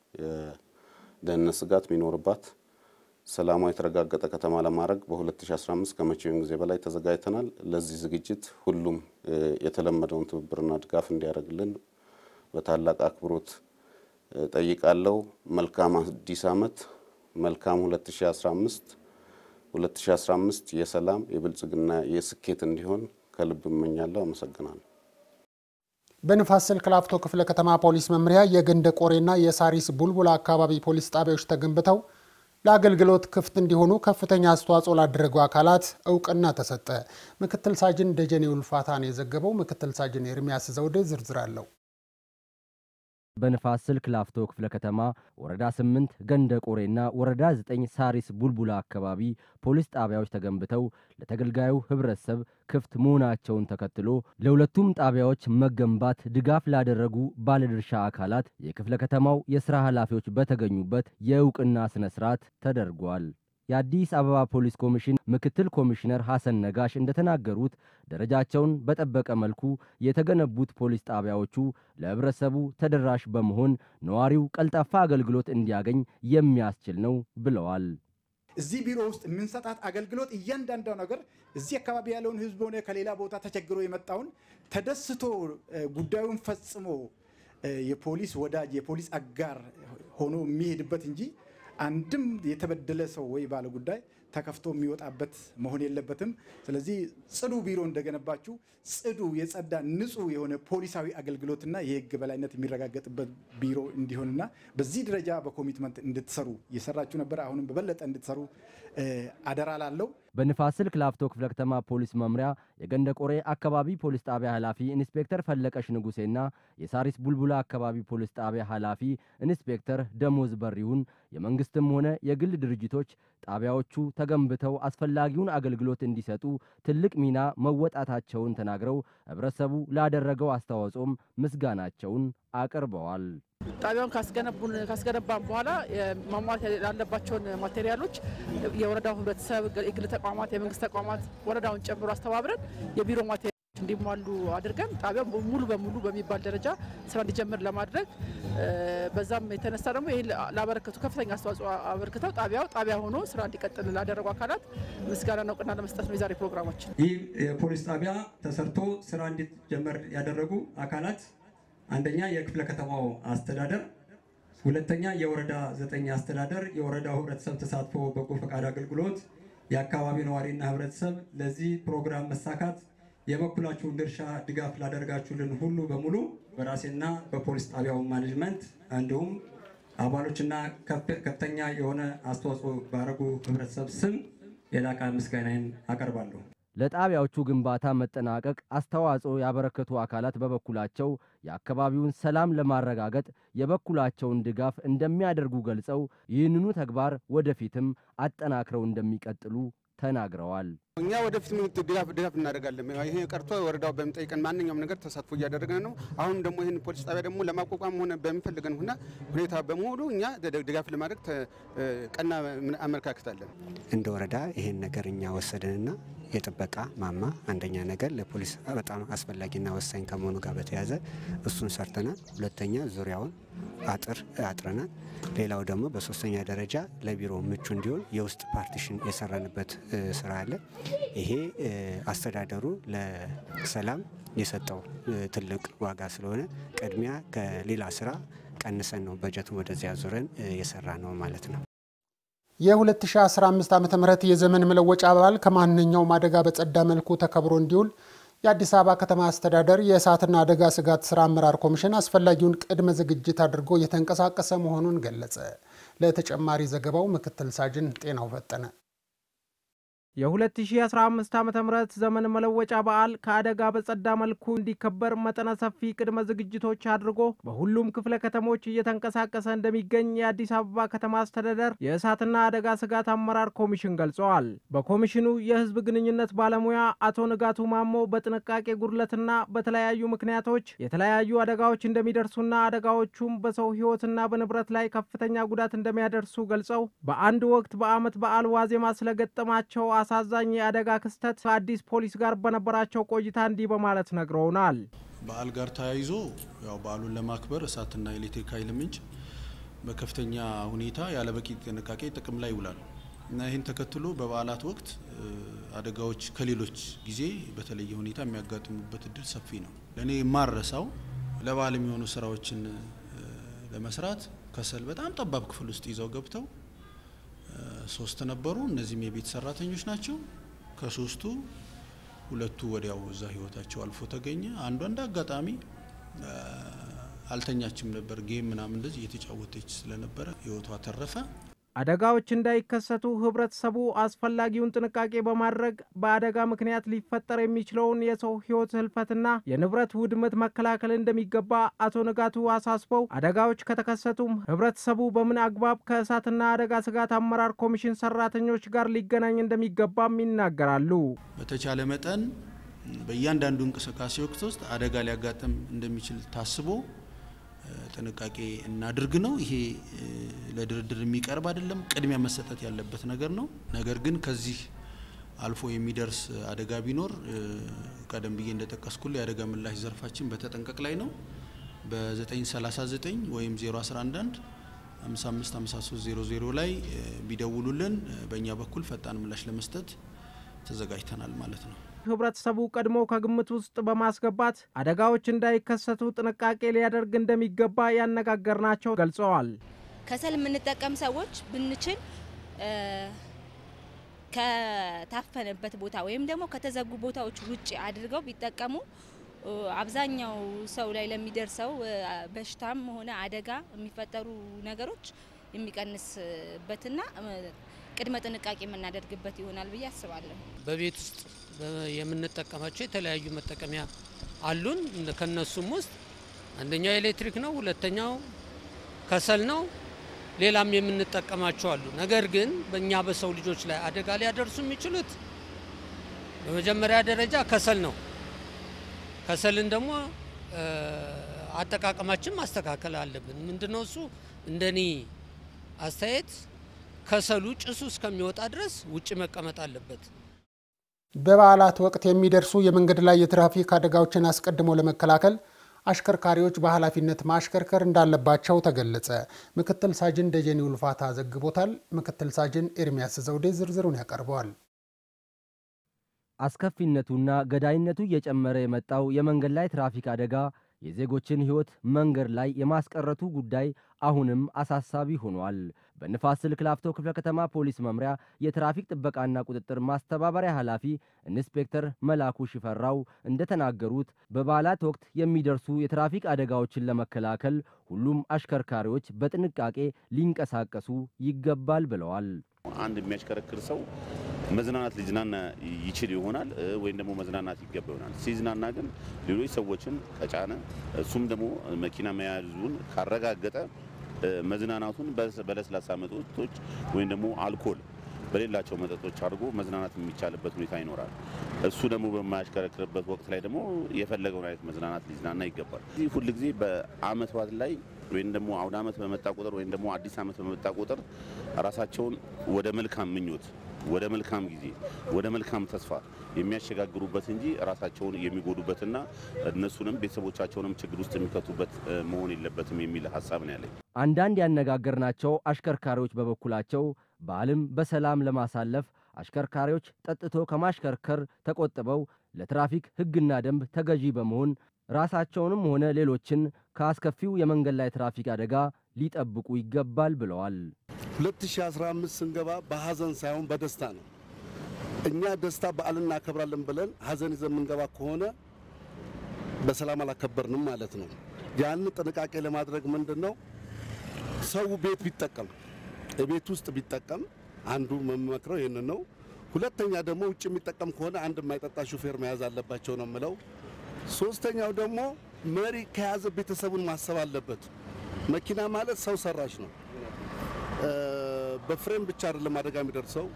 ደህንነት ስጋት ሚኖርባት ሰላማዊ የተረጋገጠ ከተማ ለማድረግ በ2015 ከመቼውም ጊዜ በላይ ተዘጋጅተናል። ለዚህ ዝግጅት ሁሉም የተለመደውን ትብብርና ድጋፍ እንዲያደርግልን በታላቅ አክብሮት ጠይቃለሁ። መልካም አዲስ ዓመት፣ መልካም ሁለት ሺህ አስራ አምስት የሰላም የብልጽግና የስኬት እንዲሆን ከልብ እመኛለሁ። አመሰግናለሁ። በንፋስ ስልክ ላፍቶ ክፍለ ከተማ ፖሊስ መምሪያ የገንደ ቆሬና የሳሪስ ቡልቡላ አካባቢ ፖሊስ ጣቢያዎች ተገንብተው ለአገልግሎት ክፍት እንዲሆኑ ከፍተኛ አስተዋጽኦ ላደረጉ አካላት እውቅና ተሰጠ። ምክትል ሳጅን ደጀኔ ውልፋታን የዘገበው ምክትል ሳጅን ኤርሚያስ ዘውዴ ዝርዝር አለው። በንፋስ ስልክ ላፍቶ ክፍለ ከተማ ወረዳ ስምንት ገንደ ቆሬና ወረዳ ዘጠኝ ሳሪስ ቡልቡላ አካባቢ ፖሊስ ጣቢያዎች ተገንብተው ለተገልጋዩ ህብረተሰብ ክፍት መሆናቸውን ተከትሎ ለሁለቱም ጣቢያዎች መገንባት ድጋፍ ላደረጉ ባለድርሻ አካላት የክፍለ ከተማው የሥራ ኃላፊዎች በተገኙበት የእውቅና ስነ ስርዓት ተደርጓል። የአዲስ አበባ ፖሊስ ኮሚሽን ምክትል ኮሚሽነር ሐሰን ነጋሽ እንደተናገሩት ደረጃቸውን በጠበቀ መልኩ የተገነቡት ፖሊስ ጣቢያዎቹ ለህብረተሰቡ ተደራሽ በመሆን ነዋሪው ቀልጣፋ አገልግሎት እንዲያገኝ የሚያስችል ነው ብለዋል። እዚህ ቢሮ ውስጥ የምንሰጣት አገልግሎት እያንዳንዱ ነገር እዚህ አካባቢ ያለውን ህዝብ ሆነ ከሌላ ቦታ ተቸግሮ የመጣውን ተደስቶ ጉዳዩን ፈጽሞ የፖሊስ ወዳጅ የፖሊስ አጋር ሆኖ የሚሄድበት እንጂ አንድም የተበደለ ሰው ወይ ባለ ጉዳይ ተከፍቶ የሚወጣበት መሆን የለበትም። ስለዚህ ጽዱ ቢሮ እንደገነባችሁ ጽዱ የጸዳ ንጹህ የሆነ ፖሊሳዊ አገልግሎትና የህግ በላይነት የሚረጋገጥበት ቢሮ እንዲሆንና በዚህ ደረጃ በኮሚትመንት እንድትሰሩ እየሰራችሁ ነበር። አሁንም በበለጠ እንድትሰሩ አደራ ላለው በንፋስ ስልክ ላፍቶ ክፍለ ከተማ ፖሊስ መምሪያ የገንደ ቆሬ አካባቢ ፖሊስ ጣቢያ ኃላፊ ኢንስፔክተር ፈለቀሽ ንጉሴና የሳሪስ ቡልቡላ አካባቢ ፖሊስ ጣቢያ ኃላፊ ኢንስፔክተር ደሞዝ በሪውን የመንግስትም ሆነ የግል ድርጅቶች ጣቢያዎቹ ተገንብተው አስፈላጊውን አገልግሎት እንዲሰጡ ትልቅ ሚና መወጣታቸውን ተናግረው ህብረተሰቡ ላደረገው አስተዋጽኦም ምስጋናቸውን አቅርበዋል። ጣቢያውን ካስገነቡን ካስገነባን በኋላ ማሟላት ያለባቸውን ማቴሪያሎች የወረዳው ህብረተሰብ፣ የግል ተቋማት፣ የመንግስት ተቋማት ወረዳውን ጨምሮ አስተባብረን የቢሮ ማቴሪያሎች እንዲሟሉ አድርገን ጣቢያው ሙሉ በሙሉ በሚባል ደረጃ ስራ እንዲጀምር ለማድረግ በዛም የተነሳ ደግሞ ይሄን ላበረከቱ ከፍተኛ አስተዋጽኦ አበርክተው ጣቢያው ጣቢያ ሆኖ ስራ እንዲቀጥል ላደረጉ አካላት ምስጋናና እውቅና ለመስጠት ነው የዛሬ ፕሮግራማችን። ይህ የፖሊስ ጣቢያ ተሰርቶ ስራ እንዲጀምር ያደረጉ አካላት አንደኛ የክፍለ ከተማው አስተዳደር፣ ሁለተኛ የወረዳ ዘጠኝ አስተዳደር፣ የወረዳው ህብረተሰብ ተሳትፎ በጎ ፈቃድ አገልግሎት፣ የአካባቢ ነዋሪና ህብረተሰብ ለዚህ ፕሮግራም መሳካት የበኩላችሁን ድርሻ ድጋፍ ላደርጋችሁልን ሁሉ በሙሉ በራሴና በፖሊስ ጣቢያው ማኔጅመንት እንዲሁም አባሎችና ከፍተኛ የሆነ አስተዋጽኦ ባደረጉ ህብረተሰብ ስም የላቀ ምስጋናዬን አቀርባለሁ። ለጣቢያዎቹ ግንባታ መጠናቀቅ አስተዋጽኦ ያበረከቱ አካላት በበኩላቸው የአካባቢውን ሰላም ለማረጋገጥ የበኩላቸውን ድጋፍ እንደሚያደርጉ ገልጸው ይህንኑ ተግባር ወደፊትም አጠናክረው እንደሚቀጥሉ ተናግረዋል። እኛ ወደፊት ምን ድጋፍ ድጋፍ እናደርጋለን። ይሄ ቀርቶ ወረዳው በሚጠይቀን ማንኛውም ነገር ተሳትፎ እያደረግን ነው። አሁን ደግሞ ይሄን ፖሊስ ጣቢያ ደግሞ ለማቋቋም ሆነ በሚፈልገን ሁኔታ በመሆኑ እኛ ድጋፍ ለማድረግ ቀና አመለካከት አለን። እንደ ወረዳ ይሄን ነገር እኛ ወሰደንና የጥበቃ ማማ አንደኛ ነገር ለፖሊስ በጣም አስፈላጊና ወሳኝ ከመሆኑ ጋር በተያያዘ እሱን ሰርተናል። ሁለተኛ ዙሪያውን አጥር አጥረናል። ሌላው ደግሞ በሶስተኛ ደረጃ ለቢሮ ምቹ እንዲሆን የውስጥ ፓርቲሽን የሰራንበት ስራ አለ። ይሄ አስተዳደሩ ለሰላም የሰጠው ትልቅ ዋጋ ስለሆነ ቅድሚያ ከሌላ ስራ ቀንሰን ነው በጀቱን ወደዚያ ዙረን የሰራ ነው ማለት ነው። የ2015 ዓመተ ምህረት የዘመን መለወጫ በዓል ከማንኛውም አደጋ በጸዳ መልኩ ተከብሮ እንዲውል የአዲስ አበባ ከተማ አስተዳደር የእሳትና አደጋ ስጋት ስራ አመራር ኮሚሽን አስፈላጊውን ቅድመ ዝግጅት አድርጎ እየተንቀሳቀሰ መሆኑን ገለጸ። ለተጨማሪ ዘገባው ምክትል ሳጅን ጤናው ፈጠነ። የ2015 ዓመተ ምህረት ዘመን መለወጫ በዓል ከአደጋ በጸዳ መልኩ እንዲከበር መጠነ ሰፊ ቅድመ ዝግጅቶች አድርጎ በሁሉም ክፍለ ከተሞች እየተንቀሳቀሰ እንደሚገኝ የአዲስ አበባ ከተማ አስተዳደር የእሳትና አደጋ ስጋት አመራር ኮሚሽን ገልጿል። በኮሚሽኑ የህዝብ ግንኙነት ባለሙያ አቶ ንጋቱ ማሞ በጥንቃቄ ጉድለትና በተለያዩ ምክንያቶች የተለያዩ አደጋዎች እንደሚደርሱና አደጋዎቹም በሰው ህይወትና በንብረት ላይ ከፍተኛ ጉዳት እንደሚያደርሱ ገልጸው በአንድ ወቅት በአመት በዓል ዋዜማ ስለገጠማቸው አሳዛኝ የአደጋ ክስተት አዲስ ፖሊስ ጋር በነበራቸው ቆይታ እንዲህ በማለት ነግረውናል። በዓል ጋር ተያይዞ ያው በዓሉን ለማክበር እሳትና ኤሌክትሪክ ኃይል ምንጭ በከፍተኛ ሁኔታ ያለ በቂ ጥንቃቄ ጥቅም ላይ ይውላል እና ይህን ተከትሎ በበዓላት ወቅት አደጋዎች ከሌሎች ጊዜ በተለየ ሁኔታ የሚያጋጥሙበት እድል ሰፊ ነው። ለኔ የማረሳው ለበዓል የሚሆኑ ስራዎችን ለመስራት ከሰል በጣም ጠባብ ክፍል ውስጥ ይዘው ገብተው ሶስት ነበሩ። እነዚህም የቤት ሰራተኞች ናቸው። ከሶስቱ ሁለቱ ወዲያው እዛ ህይወታቸው አልፎ ተገኘ። አንዷ እንደ አጋጣሚ አልተኛችም ነበር፣ ጌም ምናምን እንደዚህ እየተጫወተች ስለነበረ ህይወቷ ተረፈ። አደጋዎች እንዳይከሰቱ ህብረተሰቡ አስፈላጊውን ጥንቃቄ በማድረግ በአደጋ ምክንያት ሊፈጠር የሚችለውን የሰው ህይወት ህልፈትና የንብረት ውድመት መከላከል እንደሚገባ አቶ ንጋቱ አሳስበው አደጋዎች ከተከሰቱም ህብረተሰቡ በምን አግባብ ከእሳትና አደጋ ስጋት አመራር ኮሚሽን ሰራተኞች ጋር ሊገናኝ እንደሚገባም ይናገራሉ። በተቻለ መጠን በእያንዳንዱ እንቅስቃሴ ወቅት ውስጥ አደጋ ሊያጋጥም እንደሚችል ታስቦ ጥንቃቄ እናድርግ ነው። ይሄ ለድርድር የሚቀርብ አይደለም፣ ቅድሚያ መሰጠት ያለበት ነገር ነው። ነገር ግን ከዚህ አልፎ የሚደርስ አደጋ ቢኖር ቀደም ብዬ እንደተጠቀስኩት የአደጋ ምላሽ ዘርፋችን በተጠንቀቅ ላይ ነው። በ939 ወይም ዜሮ አንድ አንድ አምሳ አምስት አምሳ ሶስት ዜሮ ዜሮ ላይ ቢደውሉልን በእኛ በኩል ፈጣን ምላሽ ለመስጠት ተዘጋጅተናል ማለት ነው። ህብረተሰቡ ቀድሞ ከግምት ውስጥ በማስገባት አደጋዎች እንዳይከሰቱ ጥንቃቄ ሊያደርግ እንደሚገባ ያነጋገርናቸው ገልጸዋል። ከሰል የምንጠቀም ሰዎች ብንችል ከታፈነበት ቦታ ወይም ደግሞ ከተዘጉ ቦታዎች ውጪ አድርገው ቢጠቀሙ አብዛኛው ሰው ላይ ለሚደርሰው በሽታም ሆነ አደጋ የሚፈጠሩ ነገሮች የሚቀንስበትና ቅድመ ጥንቃቄ የምናደርግበት ይሆናል ብዬ አስባለሁ። በቤት ውስጥ የምንጠቀማቸው የተለያዩ መጠቀሚያ አሉን። ከነሱም ውስጥ አንደኛው ኤሌክትሪክ ነው፣ ሁለተኛው ከሰል ነው፣ ሌላም የምንጠቀማቸው አሉ። ነገር ግን በእኛ በሰው ልጆች ላይ አደጋ ሊያደርሱ የሚችሉት በመጀመሪያ ደረጃ ከሰል ነው። ከሰልን ደግሞ አጠቃቀማችን ማስተካከል አለብን። ምንድነው እሱ እንደኔ አስተያየት ከሰሉ ጭሱ እስከሚወጣ ድረስ ውጪ መቀመጥ አለበት። በበዓላት ወቅት የሚደርሱ የመንገድ ላይ የትራፊክ አደጋዎችን አስቀድሞ ለመከላከል አሽከርካሪዎች በኃላፊነት ማሽከርከር እንዳለባቸው ተገለጸ። ምክትል ሳጅን ደጀኔ ውልፋታ ዘግቦታል። ምክትል ሳጅን ኤርሚያስ ዘውዴ ዝርዝሩን ያቀርበዋል። አስከፊነቱና ገዳይነቱ እየጨመረ የመጣው የመንገድ ላይ ትራፊክ አደጋ የዜጎችን ሕይወት መንገድ ላይ የማስቀረቱ ጉዳይ አሁንም አሳሳቢ ሆኗል። በንፋስ ስልክ ላፍቶ ክፍለ ከተማ ፖሊስ መምሪያ የትራፊክ ጥበቃና ቁጥጥር ማስተባበሪያ ኃላፊ ኢንስፔክተር መላኩ ሽፈራው እንደተናገሩት በበዓላት ወቅት የሚደርሱ የትራፊክ አደጋዎችን ለመከላከል ሁሉም አሽከርካሪዎች በጥንቃቄ ሊንቀሳቀሱ ይገባል ብለዋል። አንድ የሚያሽከረክር ሰው መዝናናት ሊዝናና ይችል ይሆናል ወይም ደግሞ መዝናናት ይገባ ይሆናል። ሲዝናና ግን ሌሎች ሰዎችን ከጫነ እሱም ደግሞ መኪና መያዙን ካረጋገጠ መዝናናቱን በለስላሳ መጠጦች ወይም ደግሞ አልኮል በሌላቸው መጠጦች አድርጎ መዝናናት የሚቻልበት ሁኔታ ይኖራል። እሱ ደግሞ በማያሽከረክርበት ወቅት ላይ ደግሞ የፈለገውን አይነት መዝናናት ሊዝናና ይገባል። ይህ ሁሉ ጊዜ በአመት በዓል ላይ ወይም ደግሞ አውደ አመት በመጣ ቁጥር ወይም ደግሞ አዲስ አመት በመጣ ቁጥር ራሳቸውን ወደ መልካም ምኞት፣ ወደ መልካም ጊዜ፣ ወደ መልካም ተስፋ የሚያሸጋግሩበት እንጂ ራሳቸውን የሚጎዱበትና እነሱንም ቤተሰቦቻቸውንም ችግር ውስጥ የሚከቱበት መሆን የለበትም የሚል ሐሳብ ነው ያለኝ። አንዳንድ ያነጋገርናቸው አሽከርካሪዎች በበኩላቸው በዓልን በሰላም ለማሳለፍ አሽከርካሪዎች ጠጥቶ ከማሽከርከር ተቆጥበው ለትራፊክ ሕግና ደንብ ተገዢ በመሆን ራሳቸውንም ሆነ ሌሎችን ከአስከፊው የመንገድ ላይ ትራፊክ አደጋ ሊጠብቁ ይገባል ብለዋል። ሁለት ሺህ አስራ አምስት ስንገባ በሐዘን ሳይሆን በደስታ ነው። እኛ ደስታ በዓልን እናከብራለን ብለን ሐዘን ይዘን የምንገባ ከሆነ በሰላም አላከበርንም ማለት ነው። ያን ጥንቃቄ ለማድረግ ምንድነው ሰው ቤት ቢጠቀም ቤት ውስጥ ቢጠቀም አንዱ መመክረው ይሄን ነው። ሁለተኛ ደግሞ ውጭ የሚጠቀም ከሆነ አንድ የማይጠጣ ሹፌር መያዝ አለባቸው ነው የምለው። ሶስተኛው ደግሞ መሪ ከያዘ ቤተሰቡን ማሰብ አለበት። መኪና ማለት ሰው ሰራሽ ነው። በፍሬም ብቻ አይደለም አደጋ የሚደርሰው፣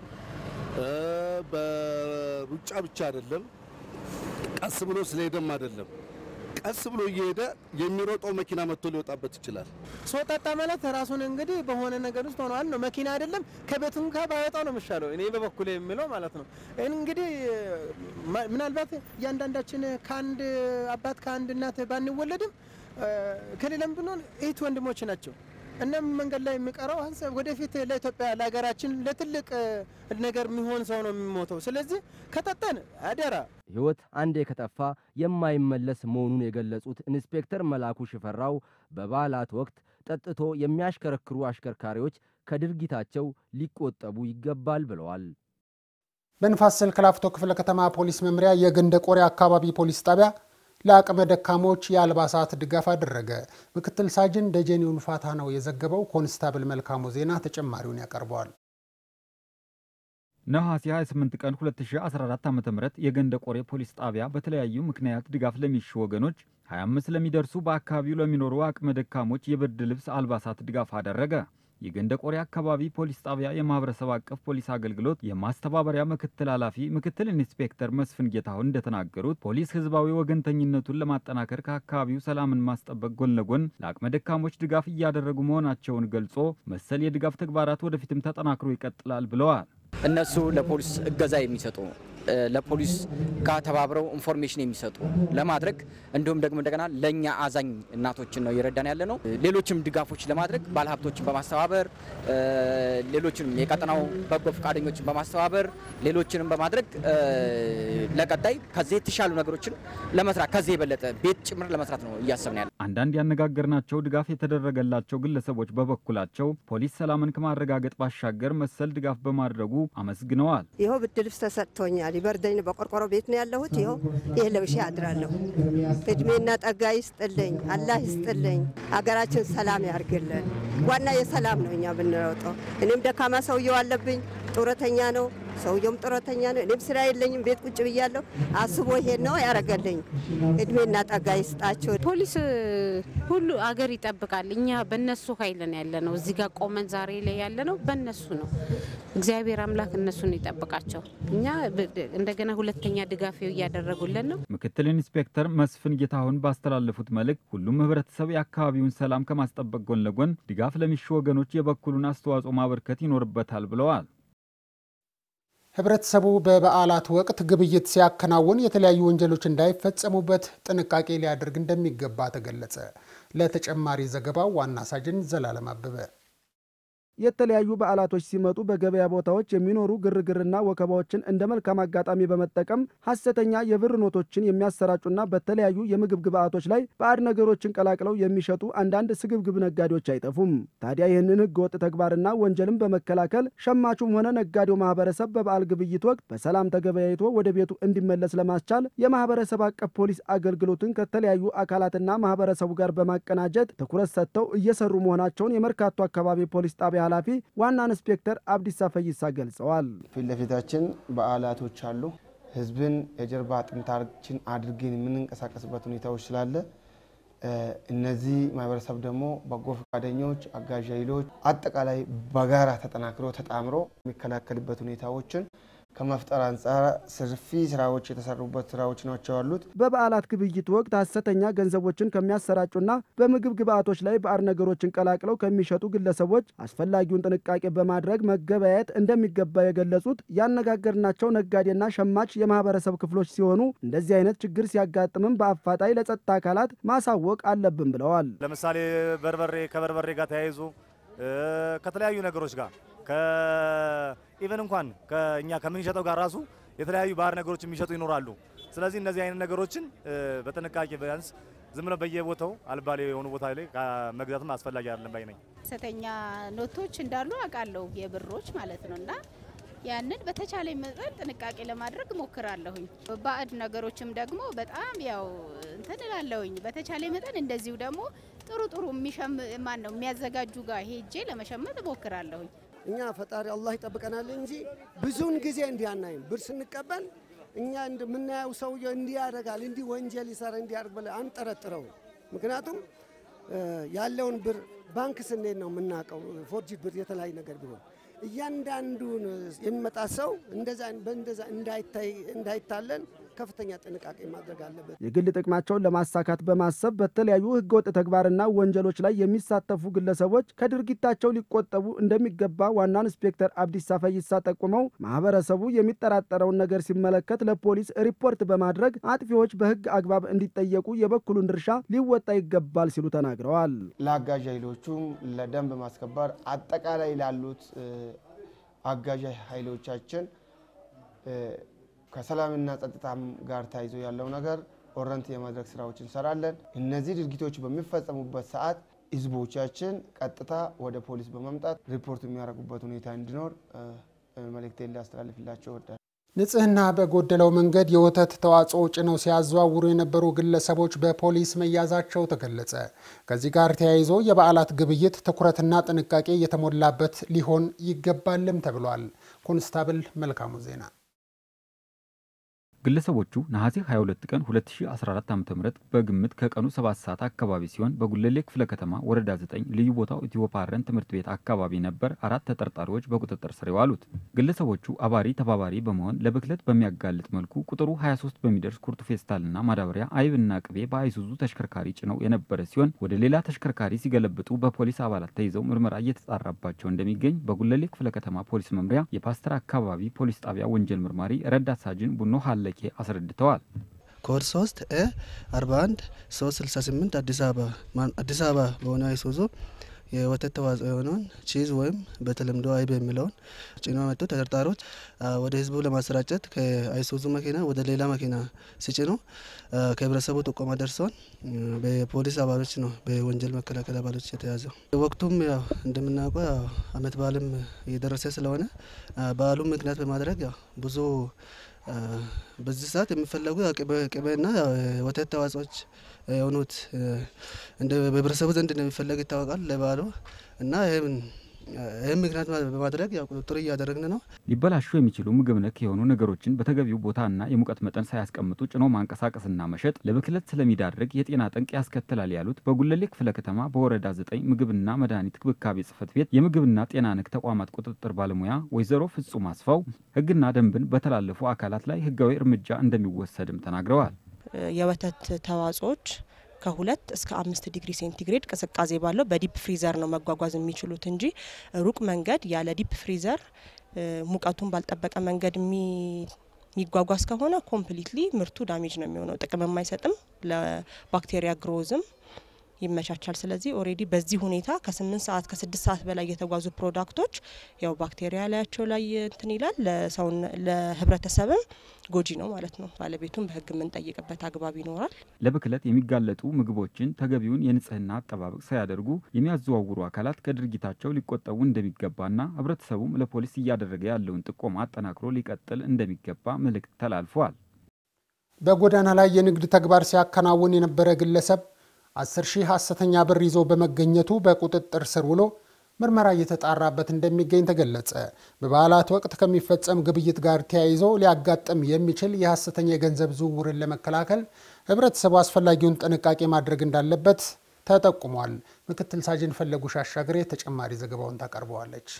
በሩጫ ብቻ አይደለም፣ ቀስ ብሎ ስለሄደም አይደለም። ቀስ ብሎ እየሄደ የሚሮጠው መኪና መጥቶ ሊወጣበት ይችላል። ሰው ጠጣ ማለት ራሱን እንግዲህ በሆነ ነገር ውስጥ ሆኗል ነው። መኪና አይደለም ከቤቱም ከባይወጣው ነው የሚሻለው እኔ በበኩሌ የምለው ማለት ነው። እንግዲህ ምናልባት ያንዳንዳችን ከአንድ አባት ከአንድ እናት ባንወለድም ከሌላም ብንሆን እህት ወንድሞች ናቸው። እና መንገድ ላይ የሚቀረው ሀሳብ ወደፊት ለኢትዮጵያ ለሀገራችን ለትልቅ ነገር የሚሆን ሰው ነው የሚሞተው። ስለዚህ ከጠጣን አደራ ሕይወት አንዴ ከጠፋ የማይመለስ መሆኑን የገለጹት ኢንስፔክተር መላኩ ሽፈራው በበዓላት ወቅት ጠጥቶ የሚያሽከረክሩ አሽከርካሪዎች ከድርጊታቸው ሊቆጠቡ ይገባል ብለዋል። በንፋስ ስልክ ላፍቶ ክፍለ ከተማ ፖሊስ መምሪያ የገንደ ቆሬ አካባቢ ፖሊስ ጣቢያ ለአቅመ ደካሞች የአልባሳት ድጋፍ አደረገ። ምክትል ሳጅን ደጀኔ ውልፋታ ነው የዘገበው። ኮንስታብል መልካሙ ዜና ተጨማሪውን ያቀርበዋል። ነሐሴ ሃያ ስምንት ቀን ሁለት ሺህ አስራ አራት ዓ.ም የገንደ ቆሬ ፖሊስ ጣቢያ በተለያዩ ምክንያት ድጋፍ ለሚሹ ወገኖች ሃያ አምስት ለሚደርሱ በአካባቢው ለሚኖሩ አቅመ ደካሞች የብርድ ልብስ አልባሳት ድጋፍ አደረገ። የገንደ ቆሬ አካባቢ ፖሊስ ጣቢያ የማህበረሰብ አቀፍ ፖሊስ አገልግሎት የማስተባበሪያ ምክትል ኃላፊ ምክትል ኢንስፔክተር መስፍን ጌታሁን እንደተናገሩት ፖሊስ ህዝባዊ ወገንተኝነቱን ለማጠናከር ከአካባቢው ሰላምን ማስጠበቅ ጎን ለጎን ለአቅመ ደካሞች ድጋፍ እያደረጉ መሆናቸውን ገልጾ መሰል የድጋፍ ተግባራት ወደፊትም ተጠናክሮ ይቀጥላል ብለዋል። እነሱ ለፖሊስ እገዛ የሚሰጡ ለፖሊስ ጋር ተባብረው ኢንፎርሜሽን የሚሰጡ ለማድረግ እንዲሁም ደግሞ እንደገና ለኛ አዛኝ እናቶችን ነው ይረዳን ያለ ነው። ሌሎችም ድጋፎች ለማድረግ ባለሀብቶችን በማስተባበር ሌሎችንም የቀጠናው በጎ ፈቃደኞችን በማስተባበር ሌሎችንም በማድረግ ለቀጣይ ከዚህ የተሻሉ ነገሮችን ለመስራት ከዚህ የበለጠ ቤት ጭምር ለመስራት ነው እያሰብን ያለ። አንዳንድ ያነጋገርናቸው ድጋፍ የተደረገላቸው ግለሰቦች በበኩላቸው ፖሊስ ሰላምን ከማረጋገጥ ባሻገር መሰል ድጋፍ በማድረጉ አመስግነዋል። ይሄው ብርድ ልብስ ተሰጥቶኛል። ይበርደኝ በቆርቆሮ ቤት ነው ያለሁት። ይሄው ይሄ ለብሼ አድራለሁ። እድሜና ጠጋ ይስጥልኝ፣ አላህ ይስጥልኝ። አገራችን ሰላም ያርግልን። ዋና የሰላም ነው እኛ ብንሮጠው። እኔም ደካማ ሰውየው አለብኝ፣ ጡረተኛ ነው። ሰውየውም ጡረተኛ ነው። እኔም ስራ የለኝም፣ ቤት ቁጭ ብያለሁ። አስቦ ይሄን ነው ያረጋልኝ። እድሜና ጠጋ ይስጣቸው። ፖሊስ ሁሉ አገር ይጠብቃል። እኛ በነሱ ኃይል ነው ያለነው። እዚህ ጋር ቆመን ዛሬ ላይ ያለነው በነሱ ነው። እግዚአብሔር አምላክ እነሱን ይጠብቃቸው። እኛ እንደገና ሁለተኛ ድጋፍ እያደረጉልን ነው። ምክትል ኢንስፔክተር መስፍን ጌታሁን ባስተላለፉት መልእክት ሁሉም ህብረተሰብ የአካባቢውን ሰላም ከማስጠበቅ ጎን ለጎን ድጋፍ ለሚሹ ወገኖች የበኩሉን አስተዋጽኦ ማበርከት ይኖርበታል ብለዋል። ህብረተሰቡ በበዓላት ወቅት ግብይት ሲያከናውን የተለያዩ ወንጀሎች እንዳይፈጸሙበት ጥንቃቄ ሊያደርግ እንደሚገባ ተገለጸ። ለተጨማሪ ዘገባው ዋና ሳጅን ዘላለም አበበ። የተለያዩ በዓላቶች ሲመጡ በገበያ ቦታዎች የሚኖሩ ግርግርና ወከባዎችን እንደ መልካም አጋጣሚ በመጠቀም ሐሰተኛ የብር ኖቶችን የሚያሰራጩና በተለያዩ የምግብ ግብአቶች ላይ ባዕድ ነገሮችን ቀላቅለው የሚሸጡ አንዳንድ ስግብግብ ነጋዴዎች አይጠፉም። ታዲያ ይህንን ህገወጥ ተግባርና ወንጀልን በመከላከል ሸማቹም ሆነ ነጋዴው ማህበረሰብ በበዓል ግብይት ወቅት በሰላም ተገበያይቶ ወደ ቤቱ እንዲመለስ ለማስቻል የማህበረሰብ አቀፍ ፖሊስ አገልግሎትን ከተለያዩ አካላትና ማህበረሰቡ ጋር በማቀናጀት ትኩረት ሰጥተው እየሰሩ መሆናቸውን የመርካቶ አካባቢ ፖሊስ ጣቢያ ኃላፊ ዋና ኢንስፔክተር አብዲሳ ፈይሳ ገልጸዋል። ፊት ለፊታችን በዓላቶች አሉ። ህዝብን የጀርባ አጥንታችን አድርገን የምንንቀሳቀስበት ሁኔታዎች ስላለ እነዚህ ማህበረሰብ ደግሞ በጎ ፈቃደኞች፣ አጋዥ ኃይሎች አጠቃላይ በጋራ ተጠናክሮ ተጣምሮ የሚከላከልበት ሁኔታዎችን ከመፍጠር አንፃር ሰፊ ስራዎች የተሰሩበት ስራዎች ናቸው ያሉት። በበዓላት ግብይት ወቅት ሐሰተኛ ገንዘቦችን ከሚያሰራጩና በምግብ ግብአቶች ላይ ባዕድ ነገሮችን ቀላቅለው ከሚሸጡ ግለሰቦች አስፈላጊውን ጥንቃቄ በማድረግ መገበያየት እንደሚገባ የገለጹት ያነጋገርናቸው ነጋዴና ሸማች የማህበረሰብ ክፍሎች ሲሆኑ እንደዚህ አይነት ችግር ሲያጋጥምም በአፋጣኝ ለጸጥታ አካላት ማሳወቅ አለብን ብለዋል። ለምሳሌ በርበሬ ከበርበሬ ጋር ተያይዞ ከተለያዩ ነገሮች ጋር ከኢቨን እንኳን ከኛ ከምንሸጠው ጋር ራሱ የተለያዩ ባዕድ ነገሮች የሚሸጡ ይኖራሉ። ስለዚህ እነዚህ አይነት ነገሮችን በጥንቃቄ ቢያንስ ዝም ብሎ በየቦታው አልባሌ የሆኑ ቦታ ላይ መግዛትም አስፈላጊ አይደለም ባይ ነኝ። ሐሰተኛ ኖቶች እንዳሉ አውቃለሁ፣ የብሮች ማለት ነውና ያንን በተቻለ መጠን ጥንቃቄ ለማድረግ ሞክራለሁኝ። ባዕድ ነገሮችም ደግሞ በጣም ያው እንትን እላለሁኝ። በተቻለ መጠን እንደዚሁ ደግሞ ጥሩ ጥሩ የሚሸም ማን ነው የሚያዘጋጁ ጋር ሄጄ ለመሸመት ሞክራለሁኝ። እኛ ፈጣሪ አላህ ይጠብቀናል እንጂ ብዙውን ጊዜ እንዲያናይም ብር ስንቀበል እኛ እንደምናየው ሰውዬው እንዲያደርጋል እንዲ ወንጀል ይሰራ እንዲያርግ ብለ አንጠረጥረው። ምክንያቱም ያለውን ብር ባንክ ስንሄድ ነው የምናውቀው። ፎርጂድ ብር የተለያየ ነገር ቢሆን እያንዳንዱን የሚመጣ ሰው እንደዛ በእንደዛ እንዳይታይ እንዳይታለን ከፍተኛ ጥንቃቄ ማድረግ አለበት። የግል ጥቅማቸውን ለማሳካት በማሰብ በተለያዩ ህገወጥ ተግባርና ወንጀሎች ላይ የሚሳተፉ ግለሰቦች ከድርጊታቸው ሊቆጠቡ እንደሚገባ ዋና ኢንስፔክተር አብዲሳ ፈይሳ ጠቁመው ማህበረሰቡ የሚጠራጠረውን ነገር ሲመለከት ለፖሊስ ሪፖርት በማድረግ አጥፊዎች በህግ አግባብ እንዲጠየቁ የበኩሉን ድርሻ ሊወጣ ይገባል ሲሉ ተናግረዋል። ለአጋዥ ኃይሎቹም ለደንብ ማስከበር አጠቃላይ ላሉት አጋዥ ኃይሎቻችን ከሰላምና ጸጥታም ጋር ታይዞ ያለው ነገር ኦረንት የማድረግ ስራዎች እንሰራለን። እነዚህ ድርጊቶች በሚፈጸሙበት ሰዓት ህዝቦቻችን ቀጥታ ወደ ፖሊስ በመምጣት ሪፖርት የሚያደርጉበት ሁኔታ እንዲኖር መልእክቴን ላስተላልፍላቸው እወዳለሁ። ንጽህና በጎደለው መንገድ የወተት ተዋጽኦ ጭነው ሲያዘዋውሩ የነበሩ ግለሰቦች በፖሊስ መያዛቸው ተገለጸ። ከዚህ ጋር ተያይዞ የበዓላት ግብይት ትኩረትና ጥንቃቄ የተሞላበት ሊሆን ይገባልም ተብሏል። ኮንስታብል መልካሙ ዜና ግለሰቦቹ ነሐሴ ሃያ ሁለት ቀን ሁለት ሺህ አስራ አራት ዓ.ም በግምት ከቀኑ ሰባት ሰዓት አካባቢ ሲሆን በጉለሌ ክፍለ ከተማ ወረዳ ዘጠኝ ልዩ ቦታው ኢትዮፓረን ትምህርት ቤት አካባቢ ነበር አራት ተጠርጣሪዎች በቁጥጥር ስር የዋሉት። ግለሰቦቹ አባሪ ተባባሪ በመሆን ለብክለት በሚያጋልጥ መልኩ ቁጥሩ ሃያ ሶስት በሚደርስ ኩርቱ ፌስታልና ማዳበሪያ አይብና ቅቤ በአይሱዙ ተሽከርካሪ ጭነው የነበረ ሲሆን ወደ ሌላ ተሽከርካሪ ሲገለብጡ በፖሊስ አባላት ተይዘው ምርመራ እየተጣራባቸው እንደሚገኝ በጉለሌ ክፍለ ከተማ ፖሊስ መምሪያ የፓስተር አካባቢ ፖሊስ ጣቢያ ወንጀል ምርማሪ ረዳት ሳጅን ቡኖ ሀለኬ አስረድተዋል። ኮድ ሶስት ኤ አርባ አንድ ሶስት ስልሳ ስምንት አዲስ አበባ አዲስ አበባ በሆነ አይሱዙ የወተት ተዋጽኦ የሆነውን ቺዝ ወይም በተለምዶ አይብ የሚለውን ጭኖ መጡ ተጠርጣሪዎች ወደ ህዝቡ ለማሰራጨት ከአይሱዙ መኪና ወደ ሌላ መኪና ሲጭኑ ከህብረተሰቡ ጥቆማ ደርሶን በፖሊስ አባሎች ነው በወንጀል መከላከል አባሎች የተያዘው። ወቅቱም ያው እንደምናውቀው ያው አመት በዓልም እየደረሰ ስለሆነ በዓሉን ምክንያት በማድረግ ያው ብዙ በዚህ ሰዓት የሚፈለጉ ቅቤና ወተት ተዋጽኦች የሆኑት እንደ በህብረተሰቡ ዘንድ እንደሚፈለግ ይታወቃል ለበዓሉ እና ይሄን ይሄን ምክንያት በማድረግ ያው ቁጥጥር እያደረግን ነው። ሊበላሹ የሚችሉ ምግብ ነክ የሆኑ ነገሮችን በተገቢው ቦታና የሙቀት መጠን ሳያስቀምጡ ጭኖ ማንቀሳቀስና መሸጥ ለብክለት ስለሚዳርግ የጤና ጠንቅ ያስከትላል ያሉት በጉለሌ ክፍለ ከተማ በወረዳ ዘጠኝ ምግብና መድኃኒት ክብካቤ ጽሕፈት ቤት የምግብና ጤና ነክ ተቋማት ቁጥጥር ባለሙያ ወይዘሮ ፍጹም አስፋው ህግና ደንብን በተላለፉ አካላት ላይ ህጋዊ እርምጃ እንደሚወሰድም ተናግረዋል። የወተት ተዋጽኦች ከሁለት እስከ አምስት ዲግሪ ሴንቲግሬድ ቅዝቃዜ ባለው በዲፕ ፍሪዘር ነው መጓጓዝ የሚችሉት እንጂ ሩቅ መንገድ ያለ ዲፕ ፍሪዘር ሙቀቱን ባልጠበቀ መንገድ የሚጓጓዝ ከሆነ ኮምፕሊትሊ ምርቱ ዳሜጅ ነው የሚሆነው። ጥቅም የማይሰጥም ለባክቴሪያ ግሮዝም ይመቻቻል። ስለዚህ ኦሬዲ በዚህ ሁኔታ ከስምንት ሰዓት ከስድስት ሰዓት በላይ የተጓዙ ፕሮዳክቶች ያው ባክቴሪያ ላያቸው ላይ እንትን ይላል ለሰው ለህብረተሰብም ጎጂ ነው ማለት ነው። ባለቤቱን በህግ የምንጠይቅበት አግባብ ይኖራል። ለብክለት የሚጋለጡ ምግቦችን ተገቢውን የንጽህና አጠባበቅ ሳያደርጉ የሚያዘዋውሩ አካላት ከድርጊታቸው ሊቆጠቡ እንደሚገባና ህብረተሰቡም ለፖሊስ እያደረገ ያለውን ጥቆማ አጠናክሮ ሊቀጥል እንደሚገባ መልእክት ተላልፏል። በጎዳና ላይ የንግድ ተግባር ሲያከናውን የነበረ ግለሰብ አስር ሺህ ሐሰተኛ ብር ይዞ በመገኘቱ በቁጥጥር ስር ውሎ ምርመራ እየተጣራበት እንደሚገኝ ተገለጸ። በበዓላት ወቅት ከሚፈጸም ግብይት ጋር ተያይዞ ሊያጋጥም የሚችል የሐሰተኛ የገንዘብ ዝውውርን ለመከላከል ህብረተሰቡ አስፈላጊውን ጥንቃቄ ማድረግ እንዳለበት ተጠቁሟል። ምክትል ሳጅን ፈለጉሽ አሻግሬ ተጨማሪ ዘገባውን ታቀርበዋለች።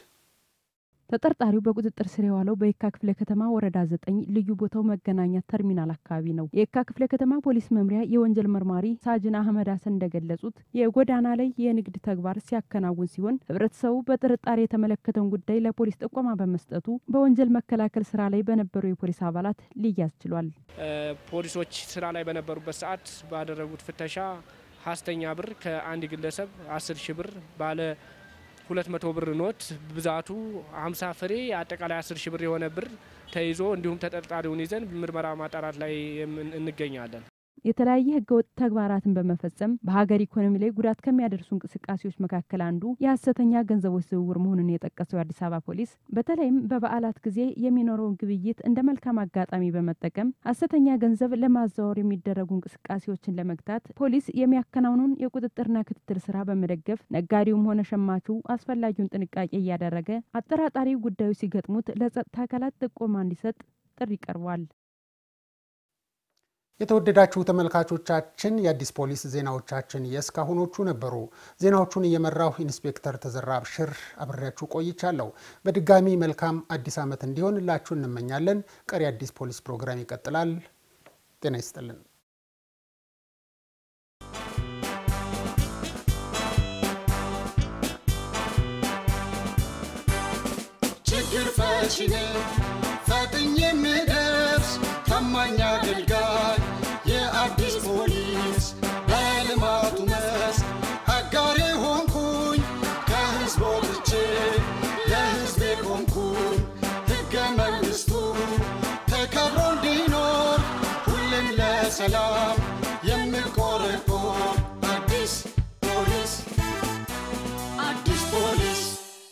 ተጠርጣሪው በቁጥጥር ስር የዋለው በየካ ክፍለ ከተማ ወረዳ ዘጠኝ ልዩ ቦታው መገናኛ ተርሚናል አካባቢ ነው። የየካ ክፍለ ከተማ ፖሊስ መምሪያ የወንጀል መርማሪ ሳጅን አህመድ ሀሰን እንደገለጹት የጎዳና ላይ የንግድ ተግባር ሲያከናውን ሲሆን ህብረተሰቡ በጥርጣሬ የተመለከተውን ጉዳይ ለፖሊስ ጥቆማ በመስጠቱ በወንጀል መከላከል ስራ ላይ በነበሩ የፖሊስ አባላት ሊያዝ ችሏል። ፖሊሶች ስራ ላይ በነበሩበት ሰዓት ባደረጉት ፍተሻ ሐሰተኛ ብር ከአንድ ግለሰብ አስር ሺህ ብር ባለ ሁለት መቶ ብር ኖት ብዛቱ ሃምሳ ፍሬ አጠቃላይ አስር ሺህ ብር የሆነ ብር ተይዞ እንዲሁም ተጠርጣሪውን ይዘን ምርመራ ማጣራት ላይ እንገኛለን። የተለያየ ህገወጥ ተግባራትን በመፈጸም በሀገር ኢኮኖሚ ላይ ጉዳት ከሚያደርሱ እንቅስቃሴዎች መካከል አንዱ የሐሰተኛ ገንዘቦች ዝውውር መሆኑን የጠቀሰው የአዲስ አበባ ፖሊስ በተለይም በበዓላት ጊዜ የሚኖረውን ግብይት እንደ መልካም አጋጣሚ በመጠቀም ሐሰተኛ ገንዘብ ለማዛወር የሚደረጉ እንቅስቃሴዎችን ለመግታት ፖሊስ የሚያከናውኑን የቁጥጥርና ክትትል ስራ በመደገፍ ነጋዴውም ሆነ ሸማቹ አስፈላጊውን ጥንቃቄ እያደረገ አጠራጣሪ ጉዳዮች ሲገጥሙት ለጸጥታ አካላት ጥቆማ እንዲሰጥ ጥሪ ቀርቧል። የተወደዳችሁ ተመልካቾቻችን የአዲስ ፖሊስ ዜናዎቻችን የእስካሁኖቹ ነበሩ። ዜናዎቹን እየመራው ኢንስፔክተር ተዘራ አብሽር አብሬያችሁ ቆይቻለሁ። በድጋሚ መልካም አዲስ ዓመት እንዲሆንላችሁ እንመኛለን። ቀሪ አዲስ ፖሊስ ፕሮግራም ይቀጥላል። ጤና ይስጥልን። ችግር ፈቺ ነኝ ፈጥኜ የምደርስ ታማኝ አገልጋይ የአዲስ ፖሊስ በልማቱ መስክ አጋሬ ሆንኩኝ ከህዝብ ወጥቼ ለህዝቤ ቆምኩኝ ሕገ መንግሥቱ ተከብሮ እንዲኖር ሁሌም ለሰላም የምቆረቆር አዲስ ፖሊስ አዲስ ፖሊስ።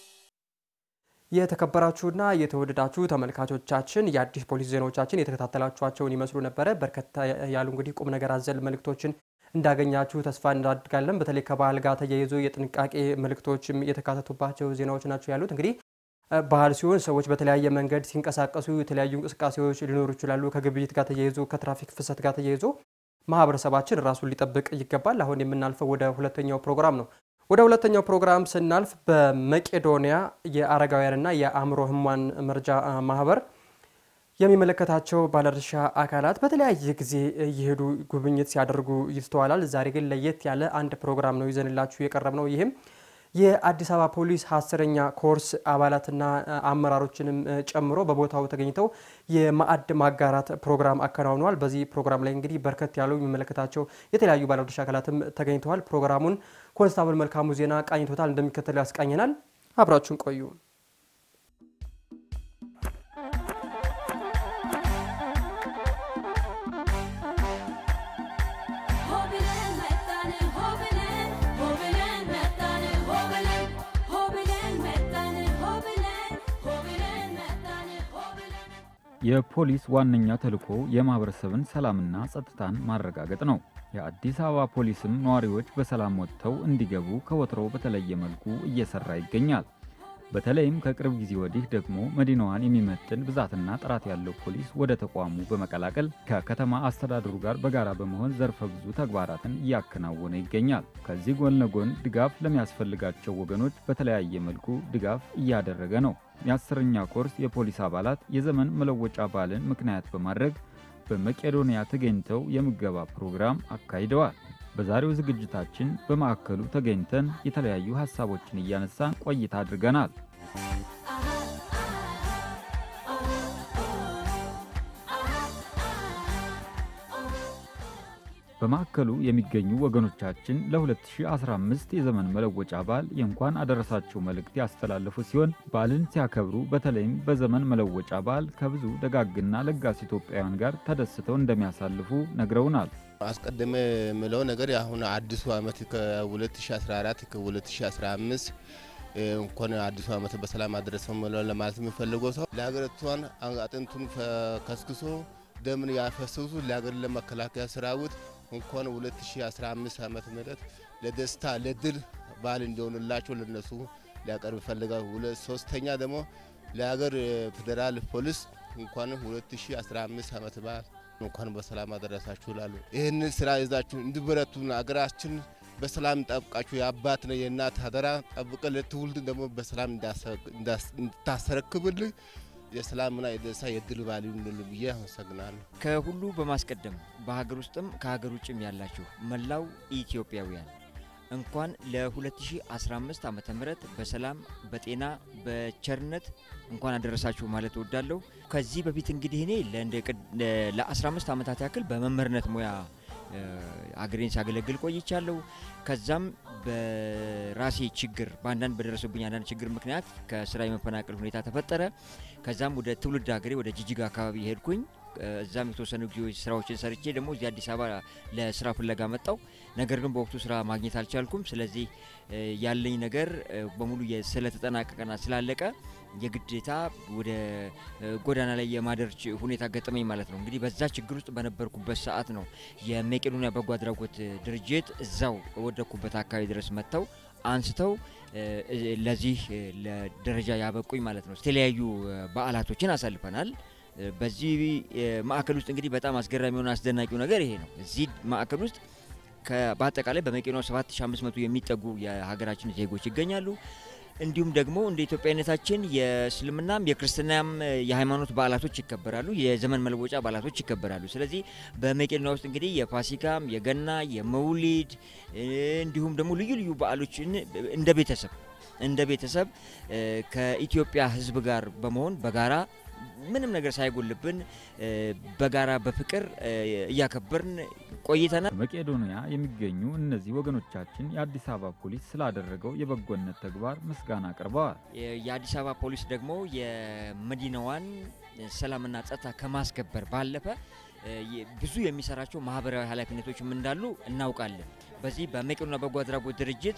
የተከበራችሁና የተወደዳችሁ ተመልካቾቻችን የአዲስ ፖሊስ ዜናዎቻችን የተከታተላችኋቸውን ይመስሉ ነበር። በርከታ ያሉ እንግዲህ ቁም ነገር አዘል መልእክቶችን እንዳገኛችሁ ተስፋ እናደርጋለን። በተለይ ከባህል ጋር ተያይዞ የጥንቃቄ መልእክቶችም የተካተቱባቸው ዜናዎች ናቸው ያሉት። እንግዲህ ባህል ሲሆን ሰዎች በተለያየ መንገድ ሲንቀሳቀሱ የተለያዩ እንቅስቃሴዎች ሊኖሩ ይችላሉ። ከግብይት ጋር ተያይዞ ከትራፊክ ፍሰት ጋር ተያይዞ ማህበረሰባችን ራሱን ሊጠብቅ ይገባል። አሁን የምናልፈው ወደ ሁለተኛው ፕሮግራም ነው። ወደ ሁለተኛው ፕሮግራም ስናልፍ በመቄዶንያ የአረጋውያንና የአእምሮ ህሙማን መርጃ ማህበር የሚመለከታቸው ባለድርሻ አካላት በተለያየ ጊዜ እየሄዱ ጉብኝት ሲያደርጉ ይስተዋላል። ዛሬ ግን ለየት ያለ አንድ ፕሮግራም ነው ይዘንላችሁ የቀረብነው። ይህም የአዲስ አበባ ፖሊስ አስረኛ ኮርስ አባላትና አመራሮችንም ጨምሮ በቦታው ተገኝተው የማዕድ ማጋራት ፕሮግራም አከናውነዋል። በዚህ ፕሮግራም ላይ እንግዲህ በርከት ያሉ የሚመለከታቸው የተለያዩ ባለድርሻ አካላትም ተገኝተዋል። ፕሮግራሙን ኮንስታብል መልካሙ ዜና ቃኝቶታል፣ እንደሚከተለው ያስቃኘናል። አብራችሁን ቆዩ። የፖሊስ ዋነኛ ተልዕኮ የማህበረሰብን ሰላምና ጸጥታን ማረጋገጥ ነው። የአዲስ አበባ ፖሊስም ነዋሪዎች በሰላም ወጥተው እንዲገቡ ከወትሮው በተለየ መልኩ እየሰራ ይገኛል። በተለይም ከቅርብ ጊዜ ወዲህ ደግሞ መዲናዋን የሚመጥን ብዛትና ጥራት ያለው ፖሊስ ወደ ተቋሙ በመቀላቀል ከከተማ አስተዳደሩ ጋር በጋራ በመሆን ዘርፈ ብዙ ተግባራትን እያከናወነ ይገኛል። ከዚህ ጎን ለጎን ድጋፍ ለሚያስፈልጋቸው ወገኖች በተለያየ መልኩ ድጋፍ እያደረገ ነው። የአስረኛ ኮርስ የፖሊስ አባላት የዘመን መለወጫ በዓልን ምክንያት በማድረግ በመቄዶንያ ተገኝተው የምገባ ፕሮግራም አካሂደዋል። በዛሬው ዝግጅታችን በማዕከሉ ተገኝተን የተለያዩ ሐሳቦችን እያነሳን ቆይታ አድርገናል። በማዕከሉ የሚገኙ ወገኖቻችን ለ2015 የዘመን መለወጫ በዓል የእንኳን አደረሳችሁ መልእክት ያስተላለፉ ሲሆን በዓልን ሲያከብሩ በተለይም በዘመን መለወጫ በዓል ከብዙ ደጋግና ለጋስ ኢትዮጵያውያን ጋር ተደስተው እንደሚያሳልፉ ነግረውናል። አስቀድሜ የምለው ነገር አሁን አዲሱ ዓመት ከ2014 ከ2015 እንኳን አዲሱ ዓመት በሰላም አደረሰው ለማለት የሚፈልገው ሰው ለሀገሪቷን አጥንቱን ከስክሶ ደምን ያፈሰሱ ለሀገር ለመከላከያ ሰራዊት እንኳን ሁለት ሺህ አስራ አምስት ዓመተ ምህረት ለደስታ ለድል በዓል እንዲሆንላቸው ለነሱ ሊያቀርብ ፈልጋው። ሶስተኛ ደግሞ ለሀገር ፌደራል ፖሊስ እንኳን ሁለት ሺህ አስራ አምስት ዓመት በዓል እንኳን በሰላም አደረሳችሁ ላሉ ይሄን ስራ ይዛችሁ እንድበረቱና አገራችን በሰላም ጠብቃችሁ የአባት ነው የእናት አደራ ጠብቀ ለትውልድ ደግሞ በሰላም እንድታስረክብልኝ የሰላምና የደስታ የድል በዓል ይሁንልን ብዬ አመሰግናለሁ። ከሁሉ በማስቀደም በሀገር ውስጥም ከሀገር ውጭም ያላችሁ መላው ኢትዮጵያውያን እንኳን ለ2015 ዓመተ ምህረት በሰላም በጤና በቸርነት እንኳን አደረሳችሁ ማለት እወዳለሁ። ከዚህ በፊት እንግዲህ እኔ ለ15 ዓመታት ያክል በመምህርነት ሙያ አገሬን ሳገለግል ቆይቻለሁ። ከዛም በራሴ ችግር ባንዳን በደረሰብኝ አንዳንድ ችግር ምክንያት ከስራ የመፈናቀል ሁኔታ ተፈጠረ። ከዛም ወደ ትውልድ ሀገሬ ወደ ጂጂጋ አካባቢ ሄድኩኝ። እዛም የተወሰኑ ጊዜዎች ስራዎችን ሰርቼ ደግሞ እዚህ አዲስ አበባ ለስራ ፍለጋ መጣው። ነገር ግን በወቅቱ ስራ ማግኘት አልቻልኩም። ስለዚህ ያለኝ ነገር በሙሉ ስለተጠናቀቀና ስላለቀ የግዴታ ወደ ጎዳና ላይ የማደር ሁኔታ ገጠመኝ ማለት ነው። እንግዲህ በዛ ችግር ውስጥ በነበርኩበት ሰዓት ነው የመቄዶንያ በጎ አድራጎት ድርጅት እዛው ወደኩበት አካባቢ ድረስ መጥተው አንስተው ለዚህ ለደረጃ ያበቁኝ ማለት ነው። የተለያዩ በዓላቶችን አሳልፈናል። በዚህ ማዕከል ውስጥ እንግዲህ በጣም አስገራሚውና አስደናቂው ነገር ይሄ ነው። እዚህ ማዕከል ውስጥ በአጠቃላይ በመቄዶንያ ሰባት ሺህ አምስት መቶ የሚጠጉ የሀገራችን ዜጎች ይገኛሉ። እንዲሁም ደግሞ እንደ ኢትዮጵያዊነታችን የእስልምናም የክርስትናም የሃይማኖት በዓላቶች ይከበራሉ፣ የዘመን መለወጫ በዓላቶች ይከበራሉ። ስለዚህ በመቄዶንያ ውስጥ እንግዲህ የፋሲካም የገና የመውሊድ እንዲሁም ደግሞ ልዩ ልዩ በዓሎችን እንደ ቤተሰብ እንደ ቤተሰብ ከኢትዮጵያ ሕዝብ ጋር በመሆን በጋራ ምንም ነገር ሳይጎልብን በጋራ በፍቅር እያከበርን ቆይተናል። በመቄዶንያ የሚገኙ እነዚህ ወገኖቻችን የአዲስ አበባ ፖሊስ ስላደረገው የበጎነት ተግባር ምስጋና አቅርበዋል። የአዲስ አበባ ፖሊስ ደግሞ የመዲናዋን ሰላምና ጸጥታ ከማስከበር ባለፈ ብዙ የሚሰራቸው ማህበራዊ ኃላፊነቶችም እንዳሉ እናውቃለን። በዚህ በመቄዶንያ በጎ አድራጎት ድርጅት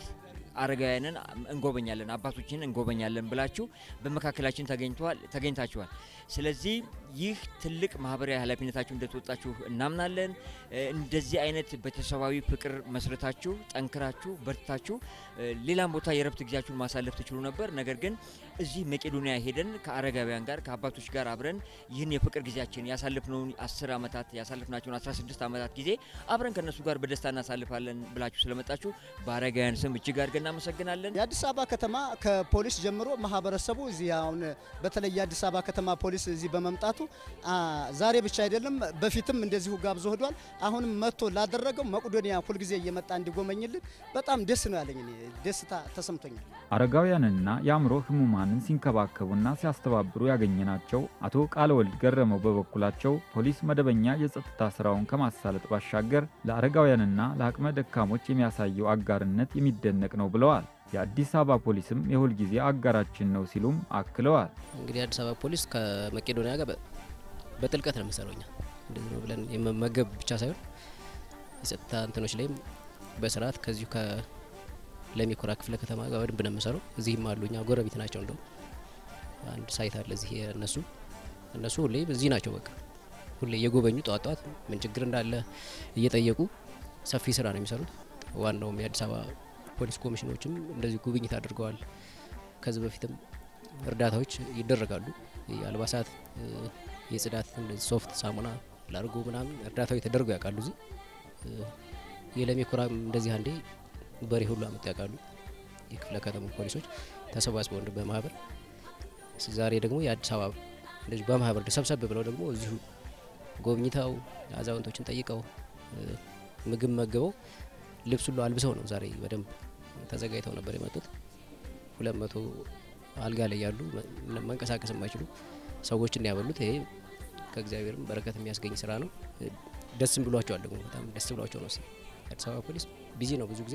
አረጋውያንን እንጎበኛለን አባቶችን እንጎበኛለን ብላችሁ በመካከላችን ተገኝቷል ተገኝታችኋል። ስለዚህ ይህ ትልቅ ማህበራዊ ኃላፊነታችሁ እንደተወጣችሁ እናምናለን። እንደዚህ አይነት ቤተሰባዊ ፍቅር መስረታችሁ ጠንክራችሁ በርታችሁ ሌላም ቦታ የረፍት ጊዜያችሁን ማሳለፍ ትችሉ ነበር። ነገር ግን እዚህ መቄዶንያ ሄደን ከአረጋውያን ጋር ከአባቶች ጋር አብረን ይህን የፍቅር ጊዜያችን ያሳልፍነውን አስር አመታት ያሳልፍናቸውን አስራ ስድስት አመታት ጊዜ አብረን ከነሱ ጋር በደስታ እናሳልፋለን ብላችሁ ስለመጣችሁ በአረጋውያን ስም እጅግ አድርገን እናመሰግናለን። የአዲስ አበባ ከተማ ከፖሊስ ጀምሮ ማህበረሰቡ እዚህ አሁን በተለይ የአዲስ አበባ ከተማ ፖሊስ እዚህ በመምጣቱ ዛሬ ብቻ አይደለም በፊትም እንደዚሁ ጋብዞ ሄዷል። አሁንም መጥቶ ላደረገው መቄዶንያ ሁሉ ጊዜ እየመጣ እንዲጎመኝልን በጣም ደስ ነው ያለኝ። እኔ ደስታ ተሰምቶኛል። አረጋውያንና የአእምሮ ህሙማንን ሲንከባከቡና ሲያስተባብሩ ያገኘናቸው አቶ ቃለወልድ ገረመው በበኩላቸው ፖሊስ መደበኛ የጸጥታ ስራውን ከማሳለጥ ባሻገር ለአረጋውያንና ለአቅመ ደካሞች የሚያሳየው አጋርነት የሚደነቅ ነው ብለዋል። የአዲስ አበባ ፖሊስም የሁል ጊዜ አጋራችን ነው ሲሉም አክለዋል። እንግዲህ አዲስ አበባ ፖሊስ ከመቄዶንያ ጋር በጥልቀት ነው የሚሰራውኛ እንደዚህ ነው ብለን የመመገብ ብቻ ሳይሆን የጸጥታ እንትኖች ላይም በስርዓት ከዚሁ ከለሚኩራ ክፍለ ከተማ ጋር በደንብ ነው የምሰራው። እዚህም አሉኛ ጎረቤት ናቸው። እንደው አንድ ሳይት አለ እዚህ እነሱ እነሱ ሁሌ እዚህ ናቸው። በቃ ሁሌ የጎበኙ ጧት ጧት ምን ችግር እንዳለ እየጠየቁ ሰፊ ስራ ነው የሚሰሩት። ዋናው የአዲስ አበባ ፖሊስ ኮሚሽኖችም እንደዚህ ጉብኝት አድርገዋል። ከዚህ በፊትም እርዳታዎች ይደረጋሉ። የአልባሳት የጽዳት እንደዚህ ሶፍት ሳሙና ላርጎ ምናምን እርዳታዎች ተደርገው ያውቃሉ። እዚህ የለሚኩራም እንደዚህ አንዴ በሬ ሁሉ አመጡ ያውቃሉ። የክፍለ ከተማ ፖሊሶች ተሰባስበው እንደ በማህበር ዛሬ ደግሞ የአዲስ አበባ እንደዚህ በማህበር ተሰብሰብ ብለው ደግሞ እዚሁ ጎብኝታው አዛውንቶችን ጠይቀው ምግብ መገበው ልብስ ሁሉ አልብሰው ነው ዛሬ በደንብ ተዘጋጅተው ነበር የመጡት። ሁለት መቶ አልጋ ላይ ያሉ መንቀሳቀስ የማይችሉ ሰዎችን ያበሉት። ይሄ ከእግዚአብሔርም በረከት የሚያስገኝ ስራ ነው። ደስም ብሏቸዋል። ደግሞ በጣም ደስ ብሏቸው ነው። አዲስ አበባ ፖሊስ ቢዚ ነው። ብዙ ጊዜ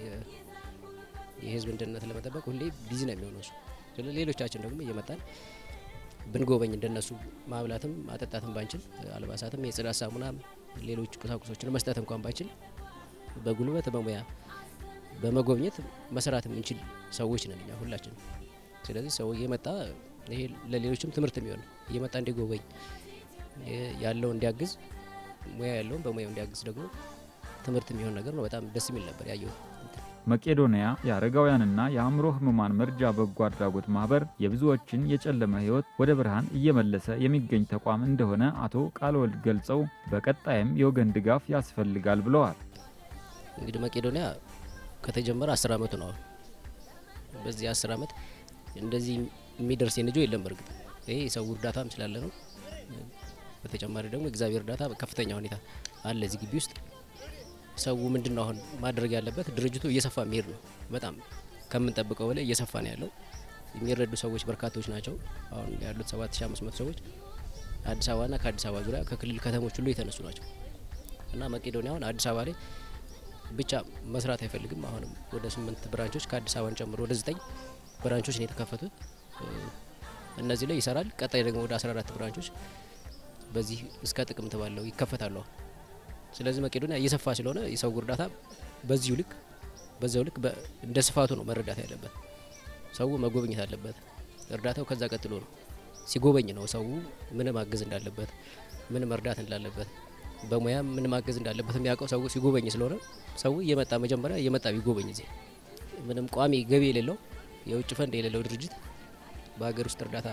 የህዝብ ደህንነት ለመጠበቅ ሁሌ ቢዚ ነው የሚሆነው እሱ። ስለዚህ ሌሎቻችን ደግሞ እየመጣን ብንጎበኝ እንደነሱ ማብላትም ማጠጣትም ባንችል አልባሳትም የጽዳት ሳሙና ሌሎች ቁሳቁሶችን መስጠት እንኳን ባንችል በጉልበት በሙያ በመጎብኘት መስራት የምንችል ሰዎች ነን እኛ ሁላችን። ስለዚህ ሰው እየመጣ ይሄ ለሌሎችም ትምህርት የሚሆን እየመጣ እንዲጎበኝ ያለው እንዲያግዝ ሙያ ያለውን በሙያው እንዲያግዝ ደግሞ ትምህርት የሚሆን ነገር ነው። በጣም ደስ የሚል ነበር ያየው። መቄዶንያ የአረጋውያንና የአእምሮ ህሙማን መርጃ በጎ አድራጎት ማህበር የብዙዎችን የጨለመ ህይወት ወደ ብርሃን እየመለሰ የሚገኝ ተቋም እንደሆነ አቶ ቃለወልድ ገልጸው በቀጣይም የወገን ድጋፍ ያስፈልጋል ብለዋል። እንግዲህ መቄዶንያ ከተጀመረ አስር አመቱ ነው። በዚህ አስር አመት እንደዚህ የሚደርስ የነጆ የለም። በርግጥ ይሄ ሰው እርዳታም ስላለ ነው። በተጨማሪ ደግሞ እግዚአብሔር እርዳታ በከፍተኛ ሁኔታ አለ እዚህ ግቢ ውስጥ። ሰው ምንድነው አሁን ማድረግ ያለበት? ድርጅቱ እየሰፋ የሚሄድ ነው። በጣም ከምንጠብቀው በላይ እየሰፋ ነው ያለው። የሚረዱ ሰዎች በርካቶች ናቸው። አሁን ያሉት ሰባት ሺህ አምስት መቶ ሰዎች አዲስ አበባና ከአዲስ አበባ ዙሪያ ከክልል ከተሞች ሁሉ የተነሱ ናቸው እና መቄዶንያ አሁን አዲስ አበባ ላይ ብቻ መስራት አይፈልግም። አሁንም ወደ ስምንት ብራንቾች ከአዲስ አበባን ጨምሮ ወደ ዘጠኝ ብራንቾች ነው የተከፈቱት። እነዚህ ላይ ይሰራል። ቀጣይ ደግሞ ወደ አስራ አራት ብራንቾች በዚህ እስከ ጥቅምት ባለው ይከፈታሉ። ስለዚህ መቄዶንያ እየሰፋ ስለሆነ የሰው እርዳታ በዚሁ ልክ በዛው ልክ እንደ ስፋቱ ነው መረዳት ያለበት። ሰው መጎብኘት አለበት። እርዳታው ከዛ ቀጥሎ ነው። ሲጎበኝ ነው ሰው ምን ማገዝ እንዳለበት ምን መርዳት እንዳለበት በሙያ ምን ማገዝ እንዳለበት የሚያውቀው ሰው ሲጎበኝ ስለሆነ ሰው እየመጣ መጀመሪያ እየመጣ ቢጎበኝ እዚህ ምንም ቋሚ ገቢ የሌለው የውጭ ፈንድ የሌለው ድርጅት በሀገር ውስጥ እርዳታ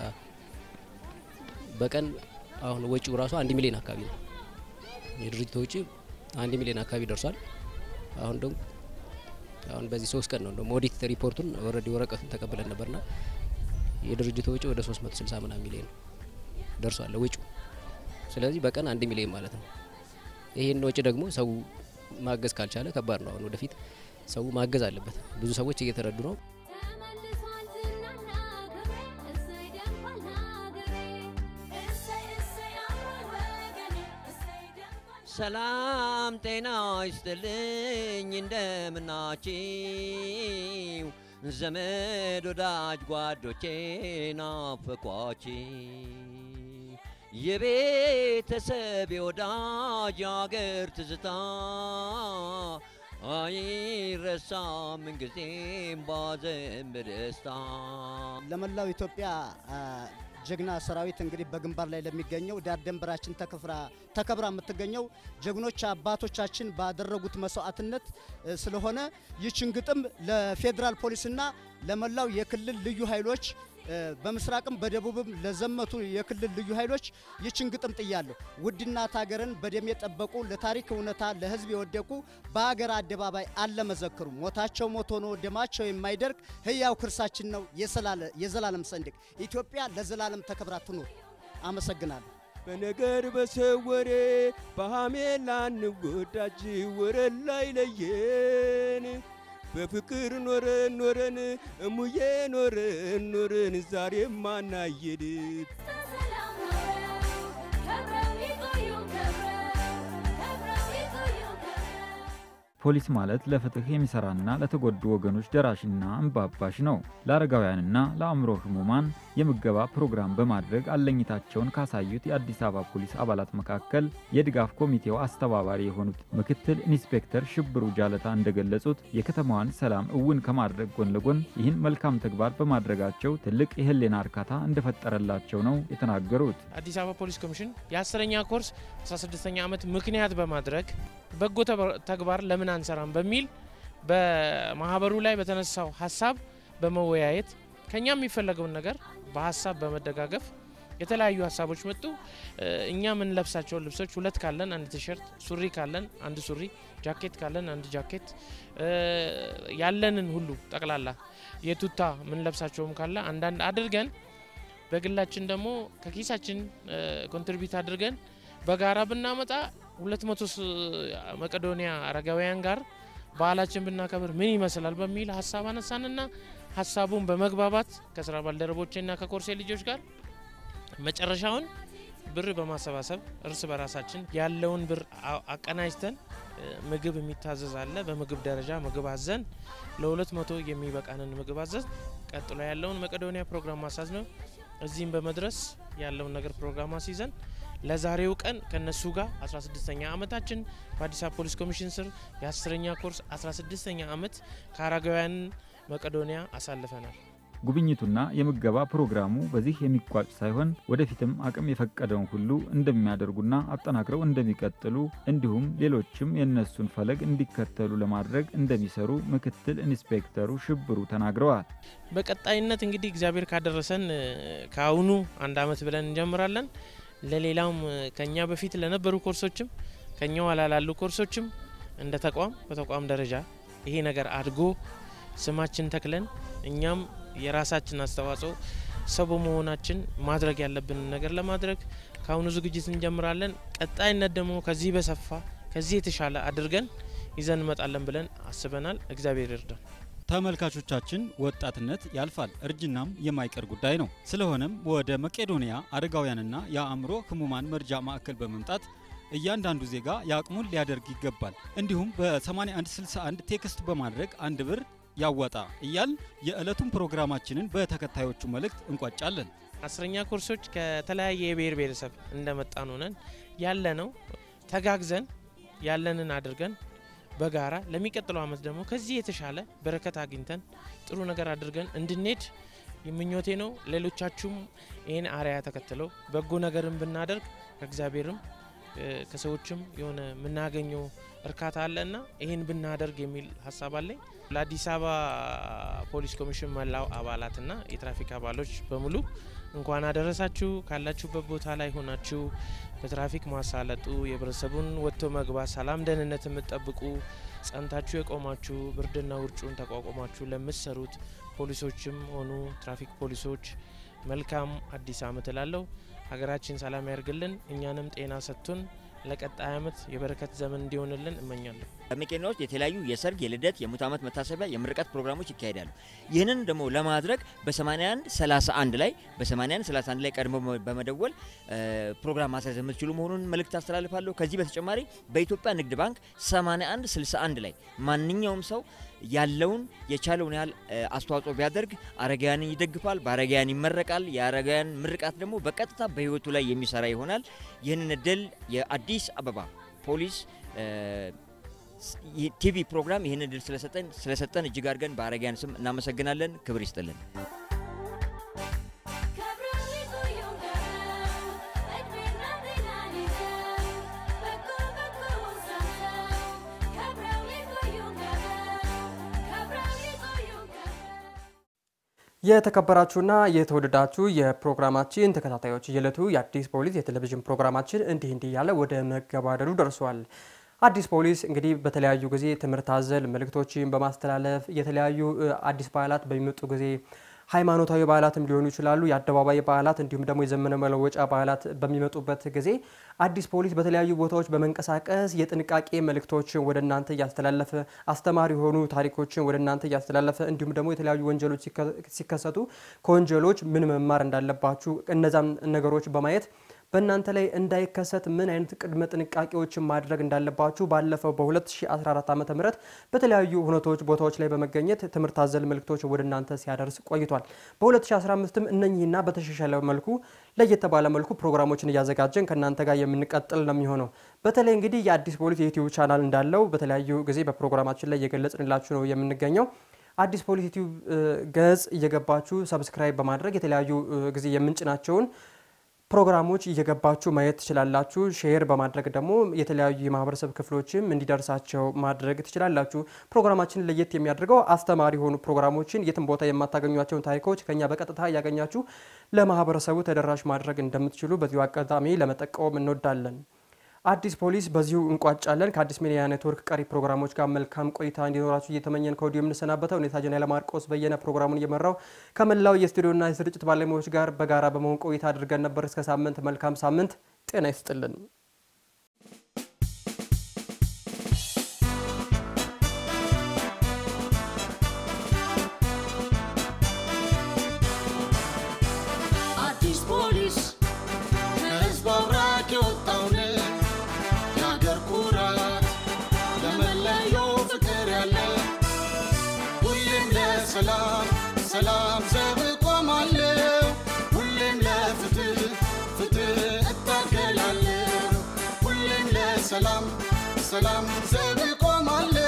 በቀን አሁን ወጪው ራሱ አንድ ሚሊዮን አካባቢ ነው። የድርጅቱ ወጪ አንድ ሚሊዮን አካባቢ ደርሷል። አሁን ደግሞ አሁን በዚህ ሶስት ቀን ነው ደግሞ ኦዲት ሪፖርቱን ኦሬዲ ወረቀቱን ተቀበለን ነበርና የድርጅቱ ወጪ ወደ ሶስት መቶ ስልሳ ምናምን ሚሊዮን ደርሷል ወጪው። ስለዚህ በቀን አንድ ሚሊዮን ማለት ነው። ይሄን ወጪ ደግሞ ሰው ማገዝ ካልቻለ ከባድ ነው። አሁን ወደፊት ሰው ማገዝ አለበት። ብዙ ሰዎች እየተረዱ ነው። ሰላም ጤና ይስጥልኝ እንደምናችሁ ዘመድ ወዳጅ ጓዶቼ ናፈቋችሁ የቤተሰብ የወዳጅ አገር ትዝታ አይረሳም ምንጊዜም ባዘን በደስታ። ለመላው ኢትዮጵያ ጀግና ሰራዊት እንግዲህ በግንባር ላይ ለሚገኘው ዳር ድንበራችን ተከፍራ ተከብራ የምትገኘው ጀግኖች አባቶቻችን ባደረጉት መስዋዕትነት ስለሆነ ይህችን ግጥም ለፌዴራል ፖሊስና ለመላው የክልል ልዩ ኃይሎች በምስራቅም በደቡብም ለዘመቱ የክልል ልዩ ኃይሎች ይህችን ግጥም ጥያለሁ። ውድናት ሀገርን በደም የጠበቁ ለታሪክ እውነታ ለህዝብ የወደቁ በሀገር አደባባይ አለመዘክሩ ሞታቸው ሞት ሆኖ ደማቸው የማይደርቅ ህያው ክርስታችን ነው የዘላለም ሰንደቅ። ኢትዮጵያ ለዘላለም ተከብራ ትኑር። አመሰግናለሁ። በነገር በሰወሬ በሐሜላ እንጎዳጅ ወረን ላይ ለየን በፍቅር ኖረን ኖረን እሙዬ ኖረን ኖረን ዛሬም ማናየድ ፖሊስ ማለት ለፍትህ የሚሰራና ለተጎዱ ወገኖች ደራሽና እንባባሽ ነው። ለአረጋውያንና ለአእምሮ ህሙማን የምገባ ፕሮግራም በማድረግ አለኝታቸውን ካሳዩት የአዲስ አበባ ፖሊስ አባላት መካከል የድጋፍ ኮሚቴው አስተባባሪ የሆኑት ምክትል ኢንስፔክተር ሽብሩ ጃለታ እንደገለጹት የከተማዋን ሰላም እውን ከማድረግ ጎን ለጎን ይህን መልካም ተግባር በማድረጋቸው ትልቅ የህሊና እርካታ እንደፈጠረላቸው ነው የተናገሩት። አዲስ አበባ ፖሊስ ኮሚሽን የአስረኛ ኮርስ አስራ ስድስተኛ ዓመት ምክንያት በማድረግ በጎ ተግባር ለምን አንሰራም በሚል በማህበሩ ላይ በተነሳው ሐሳብ በመወያየት ከኛ የሚፈልገውን ነገር በሐሳብ በመደጋገፍ የተለያዩ ሐሳቦች መጡ። እኛ ምን ለብሳቸው ልብሶች ሁለት ካለን አንድ ቲሸርት፣ ሱሪ ካለን አንድ ሱሪ፣ ጃኬት ካለን አንድ ጃኬት ያለንን ሁሉ ጠቅላላ የቱታ ምን ለብሳቸውም ካለ አንዳንድ አድርገን በግላችን ደግሞ ከኪሳችን ኮንትሪቢዩት አድርገን በጋራ ብናመጣ ሁለት መቶ መቄዶንያ አረጋውያን ጋር በዓላችን ብናከብር ምን ይመስላል በሚል ሐሳብ አነሳንና ሐሳቡን በመግባባት ከስራ ባልደረቦችና ከኮርሴ ልጆች ጋር መጨረሻውን ብር በማሰባሰብ እርስ በራሳችን ያለውን ብር አቀናጅተን ምግብ የሚታዘዝ አለ። በምግብ ደረጃ ምግብ አዘን ለሁለት መቶ የሚበቃንን ምግብ አዘን ቀጥሎ ያለውን መቄዶንያ ፕሮግራም ማሳዝ ነው። እዚህም በመድረስ ያለውን ነገር ፕሮግራም አስይዘን ለዛሬው ቀን ከነሱ ጋር አስራ ስድስተኛ ዓመታችን በአዲስ አበባ ፖሊስ ኮሚሽን ስር የአስረኛ ኮርስ አስራ ስድስተኛ ዓመት ከአረጋውያን መቄዶንያ አሳልፈናል። ጉብኝቱና የምገባ ፕሮግራሙ በዚህ የሚቋጭ ሳይሆን ወደፊትም አቅም የፈቀደውን ሁሉ እንደሚያደርጉና አጠናክረው እንደሚቀጥሉ እንዲሁም ሌሎችም የነሱን ፈለግ እንዲከተሉ ለማድረግ እንደሚሰሩ ምክትል ኢንስፔክተሩ ሽብሩ ተናግረዋል። በቀጣይነት እንግዲህ እግዚአብሔር ካደረሰን ካሁኑ አንድ ዓመት ብለን እንጀምራለን። ለሌላውም ከኛ በፊት ለነበሩ ኮርሶችም ከኛው አላላሉ ኮርሶችም እንደ ተቋም በተቋም ደረጃ ይሄ ነገር አድጎ ስማችን ተክለን እኛም የራሳችን አስተዋጽኦ ሰው በመሆናችን ማድረግ ያለብን ነገር ለማድረግ ካሁኑ ዝግጅት እንጀምራለን። ቀጣይነት ደግሞ ከዚህ በሰፋ ከዚህ የተሻለ አድርገን ይዘን እንመጣለን ብለን አስበናል። እግዚአብሔር ይርዳን። ተመልካቾቻችን ወጣትነት ያልፋል፣ እርጅናም የማይቀር ጉዳይ ነው። ስለሆነም ወደ መቄዶንያ አረጋውያንና የአእምሮ ህሙማን መርጃ ማዕከል በመምጣት እያንዳንዱ ዜጋ ያቅሙን ሊያደርግ ይገባል። እንዲሁም በ8161 ቴክስት በማድረግ አንድ ብር ያወጣ እያል የዕለቱን ፕሮግራማችንን በተከታዮቹ መልእክት እንቋጫለን። አስረኛ ኮርሶች ከተለያየ የብሔር ብሔረሰብ እንደመጣን ሆነን ያለ ነው ተጋግዘን ያለንን አድርገን በጋራ ለሚቀጥለው ዓመት ደግሞ ከዚህ የተሻለ በረከት አግኝተን ጥሩ ነገር አድርገን እንድንሄድ ምኞቴ ነው። ሌሎቻችሁም ይሄን አርአያ ተከትለው በጎ ነገርን ብናደርግ ከእግዚአብሔርም ከሰዎችም የሆነ ምናገኘው እርካታ አለና ይሄን ብናደርግ የሚል ሐሳብ አለኝ። ለአዲስ አበባ ፖሊስ ኮሚሽን መላው አባላትና የትራፊክ አባሎች በሙሉ እንኳን አደረሳችሁ። ካላችሁበት ቦታ ላይ ሆናችሁ በትራፊክ ማሳለጡ የህብረተሰቡን ወጥቶ መግባት ሰላም ደህንነት የምትጠብቁ ጸንታችሁ የቆማችሁ ብርድና ውርጩን ተቋቁማችሁ ለምትሰሩት ፖሊሶችም ሆኑ ትራፊክ ፖሊሶች መልካም አዲስ ዓመት እላለሁ። ሀገራችን ሰላም ያርግልን፣ እኛንም ጤና ሰጥቶን ለቀጣይ ዓመት የበረከት ዘመን እንዲሆንልን እመኛለሁ። በመቄዶንያ ውስጥ የተለያዩ የሰርግ፣ የልደት፣ የሙት ዓመት መታሰቢያ፣ የምርቀት ፕሮግራሞች ይካሄዳሉ። ይህንን ደግሞ ለማድረግ በ81 31 ላይ በ81 31 ላይ ቀድሞ በመደወል ፕሮግራም ማስያዝ የምትችሉ መሆኑን መልእክት አስተላልፋለሁ። ከዚህ በተጨማሪ በኢትዮጵያ ንግድ ባንክ ሰማንያ አንድ ስልሳ አንድ ላይ ማንኛውም ሰው ያለውን የቻለውን ያህል አስተዋጽኦ ቢያደርግ አረጋውያንን ይደግፋል፣ በአረጋውያን ይመረቃል። የአረጋውያን ምርቃት ደግሞ በቀጥታ በህይወቱ ላይ የሚሰራ ይሆናል። ይህንን እድል የአዲስ አበባ ፖሊስ ቲቪ ፕሮግራም ይህንን ድል ስለሰጠን ስለሰጠን እጅግ አድርገን በአረጋያን ስም እናመሰግናለን። ክብር ይስጥልን። የተከበራችሁና የተወደዳችሁ የፕሮግራማችን ተከታታዮች የዕለቱ የአዲስ ፖሊስ የቴሌቪዥን ፕሮግራማችን እንዲህ እንዲህ ያለ ወደ መገባደዱ ደርሷል። አዲስ ፖሊስ እንግዲህ በተለያዩ ጊዜ ትምህርት አዘል መልእክቶችን በማስተላለፍ የተለያዩ አዲስ በዓላት በሚመጡ ጊዜ ሃይማኖታዊ በዓላትም ሊሆኑ ይችላሉ፣ የአደባባይ በዓላት እንዲሁም ደግሞ የዘመነ መለወጫ በዓላት በሚመጡበት ጊዜ አዲስ ፖሊስ በተለያዩ ቦታዎች በመንቀሳቀስ የጥንቃቄ መልእክቶችን ወደ እናንተ ያስተላለፈ አስተማሪ ሆኑ ታሪኮችን ወደ እናንተ ያስተላለፈ እንዲሁም ደግሞ የተለያዩ ወንጀሎች ሲከሰቱ ከወንጀሎች ምን መማር እንዳለባችሁ እነዛም ነገሮች በማየት በእናንተ ላይ እንዳይከሰት ምን አይነት ቅድመ ጥንቃቄዎችን ማድረግ እንዳለባችሁ ባለፈው በ2014 ዓመተ ምህረት በተለያዩ ሁነቶች ቦታዎች ላይ በመገኘት ትምህርት አዘል መልእክቶች ወደ እናንተ ሲያደርስ ቆይቷል። በ2015ም እነኚህና በተሻሻለ መልኩ ለየት ባለ መልኩ ፕሮግራሞችን እያዘጋጀን ከእናንተ ጋር የምንቀጥል ነው የሚሆነው። በተለይ እንግዲህ የአዲስ ፖሊስ የዩቲዩብ ቻናል እንዳለው በተለያዩ ጊዜ በፕሮግራማችን ላይ እየገለጽንላችሁ ነው የምንገኘው። አዲስ ፖሊስ ዩቲዩብ ገጽ እየገባችሁ ሰብስክራይብ በማድረግ የተለያዩ ጊዜ የምንጭናቸውን ፕሮግራሞች እየገባችሁ ማየት ትችላላችሁ። ሼር በማድረግ ደግሞ የተለያዩ የማህበረሰብ ክፍሎችም እንዲደርሳቸው ማድረግ ትችላላችሁ። ፕሮግራማችን ለየት የሚያደርገው አስተማሪ ሆኑ ፕሮግራሞችን የትም ቦታ የማታገኟቸውን ታሪኮች ከኛ በቀጥታ ያገኛችሁ ለማህበረሰቡ ተደራሽ ማድረግ እንደምትችሉ በዚሁ አጋጣሚ ለመጠቆም እንወዳለን። አዲስ ፖሊስ በዚሁ እንቋጫለን። ከአዲስ ሚዲያ ኔትወርክ ቀሪ ፕሮግራሞች ጋር መልካም ቆይታ እንዲኖራችሁ እየተመኘን ከወዲሁ የምንሰናበተው እኔ ታጀና ለማርቆስ በየነ ፕሮግራሙን እየመራው ከመላው የስቱዲዮና የስርጭት ባለሙያዎች ጋር በጋራ በመሆን ቆይታ አድርገን ነበር። እስከ ሳምንት መልካም ሳምንት ጤና ይስጥልን። አዲስ ፖሊስ ከህዝብ አብራክ የወጣው ሰላም ሰላም ዘብ ቆማለሁ ሁሌም ለፍትህ ፍትህ እታገላለሁ ሁሌም ለሰላም ሰላም ዘብ ቆማለሁ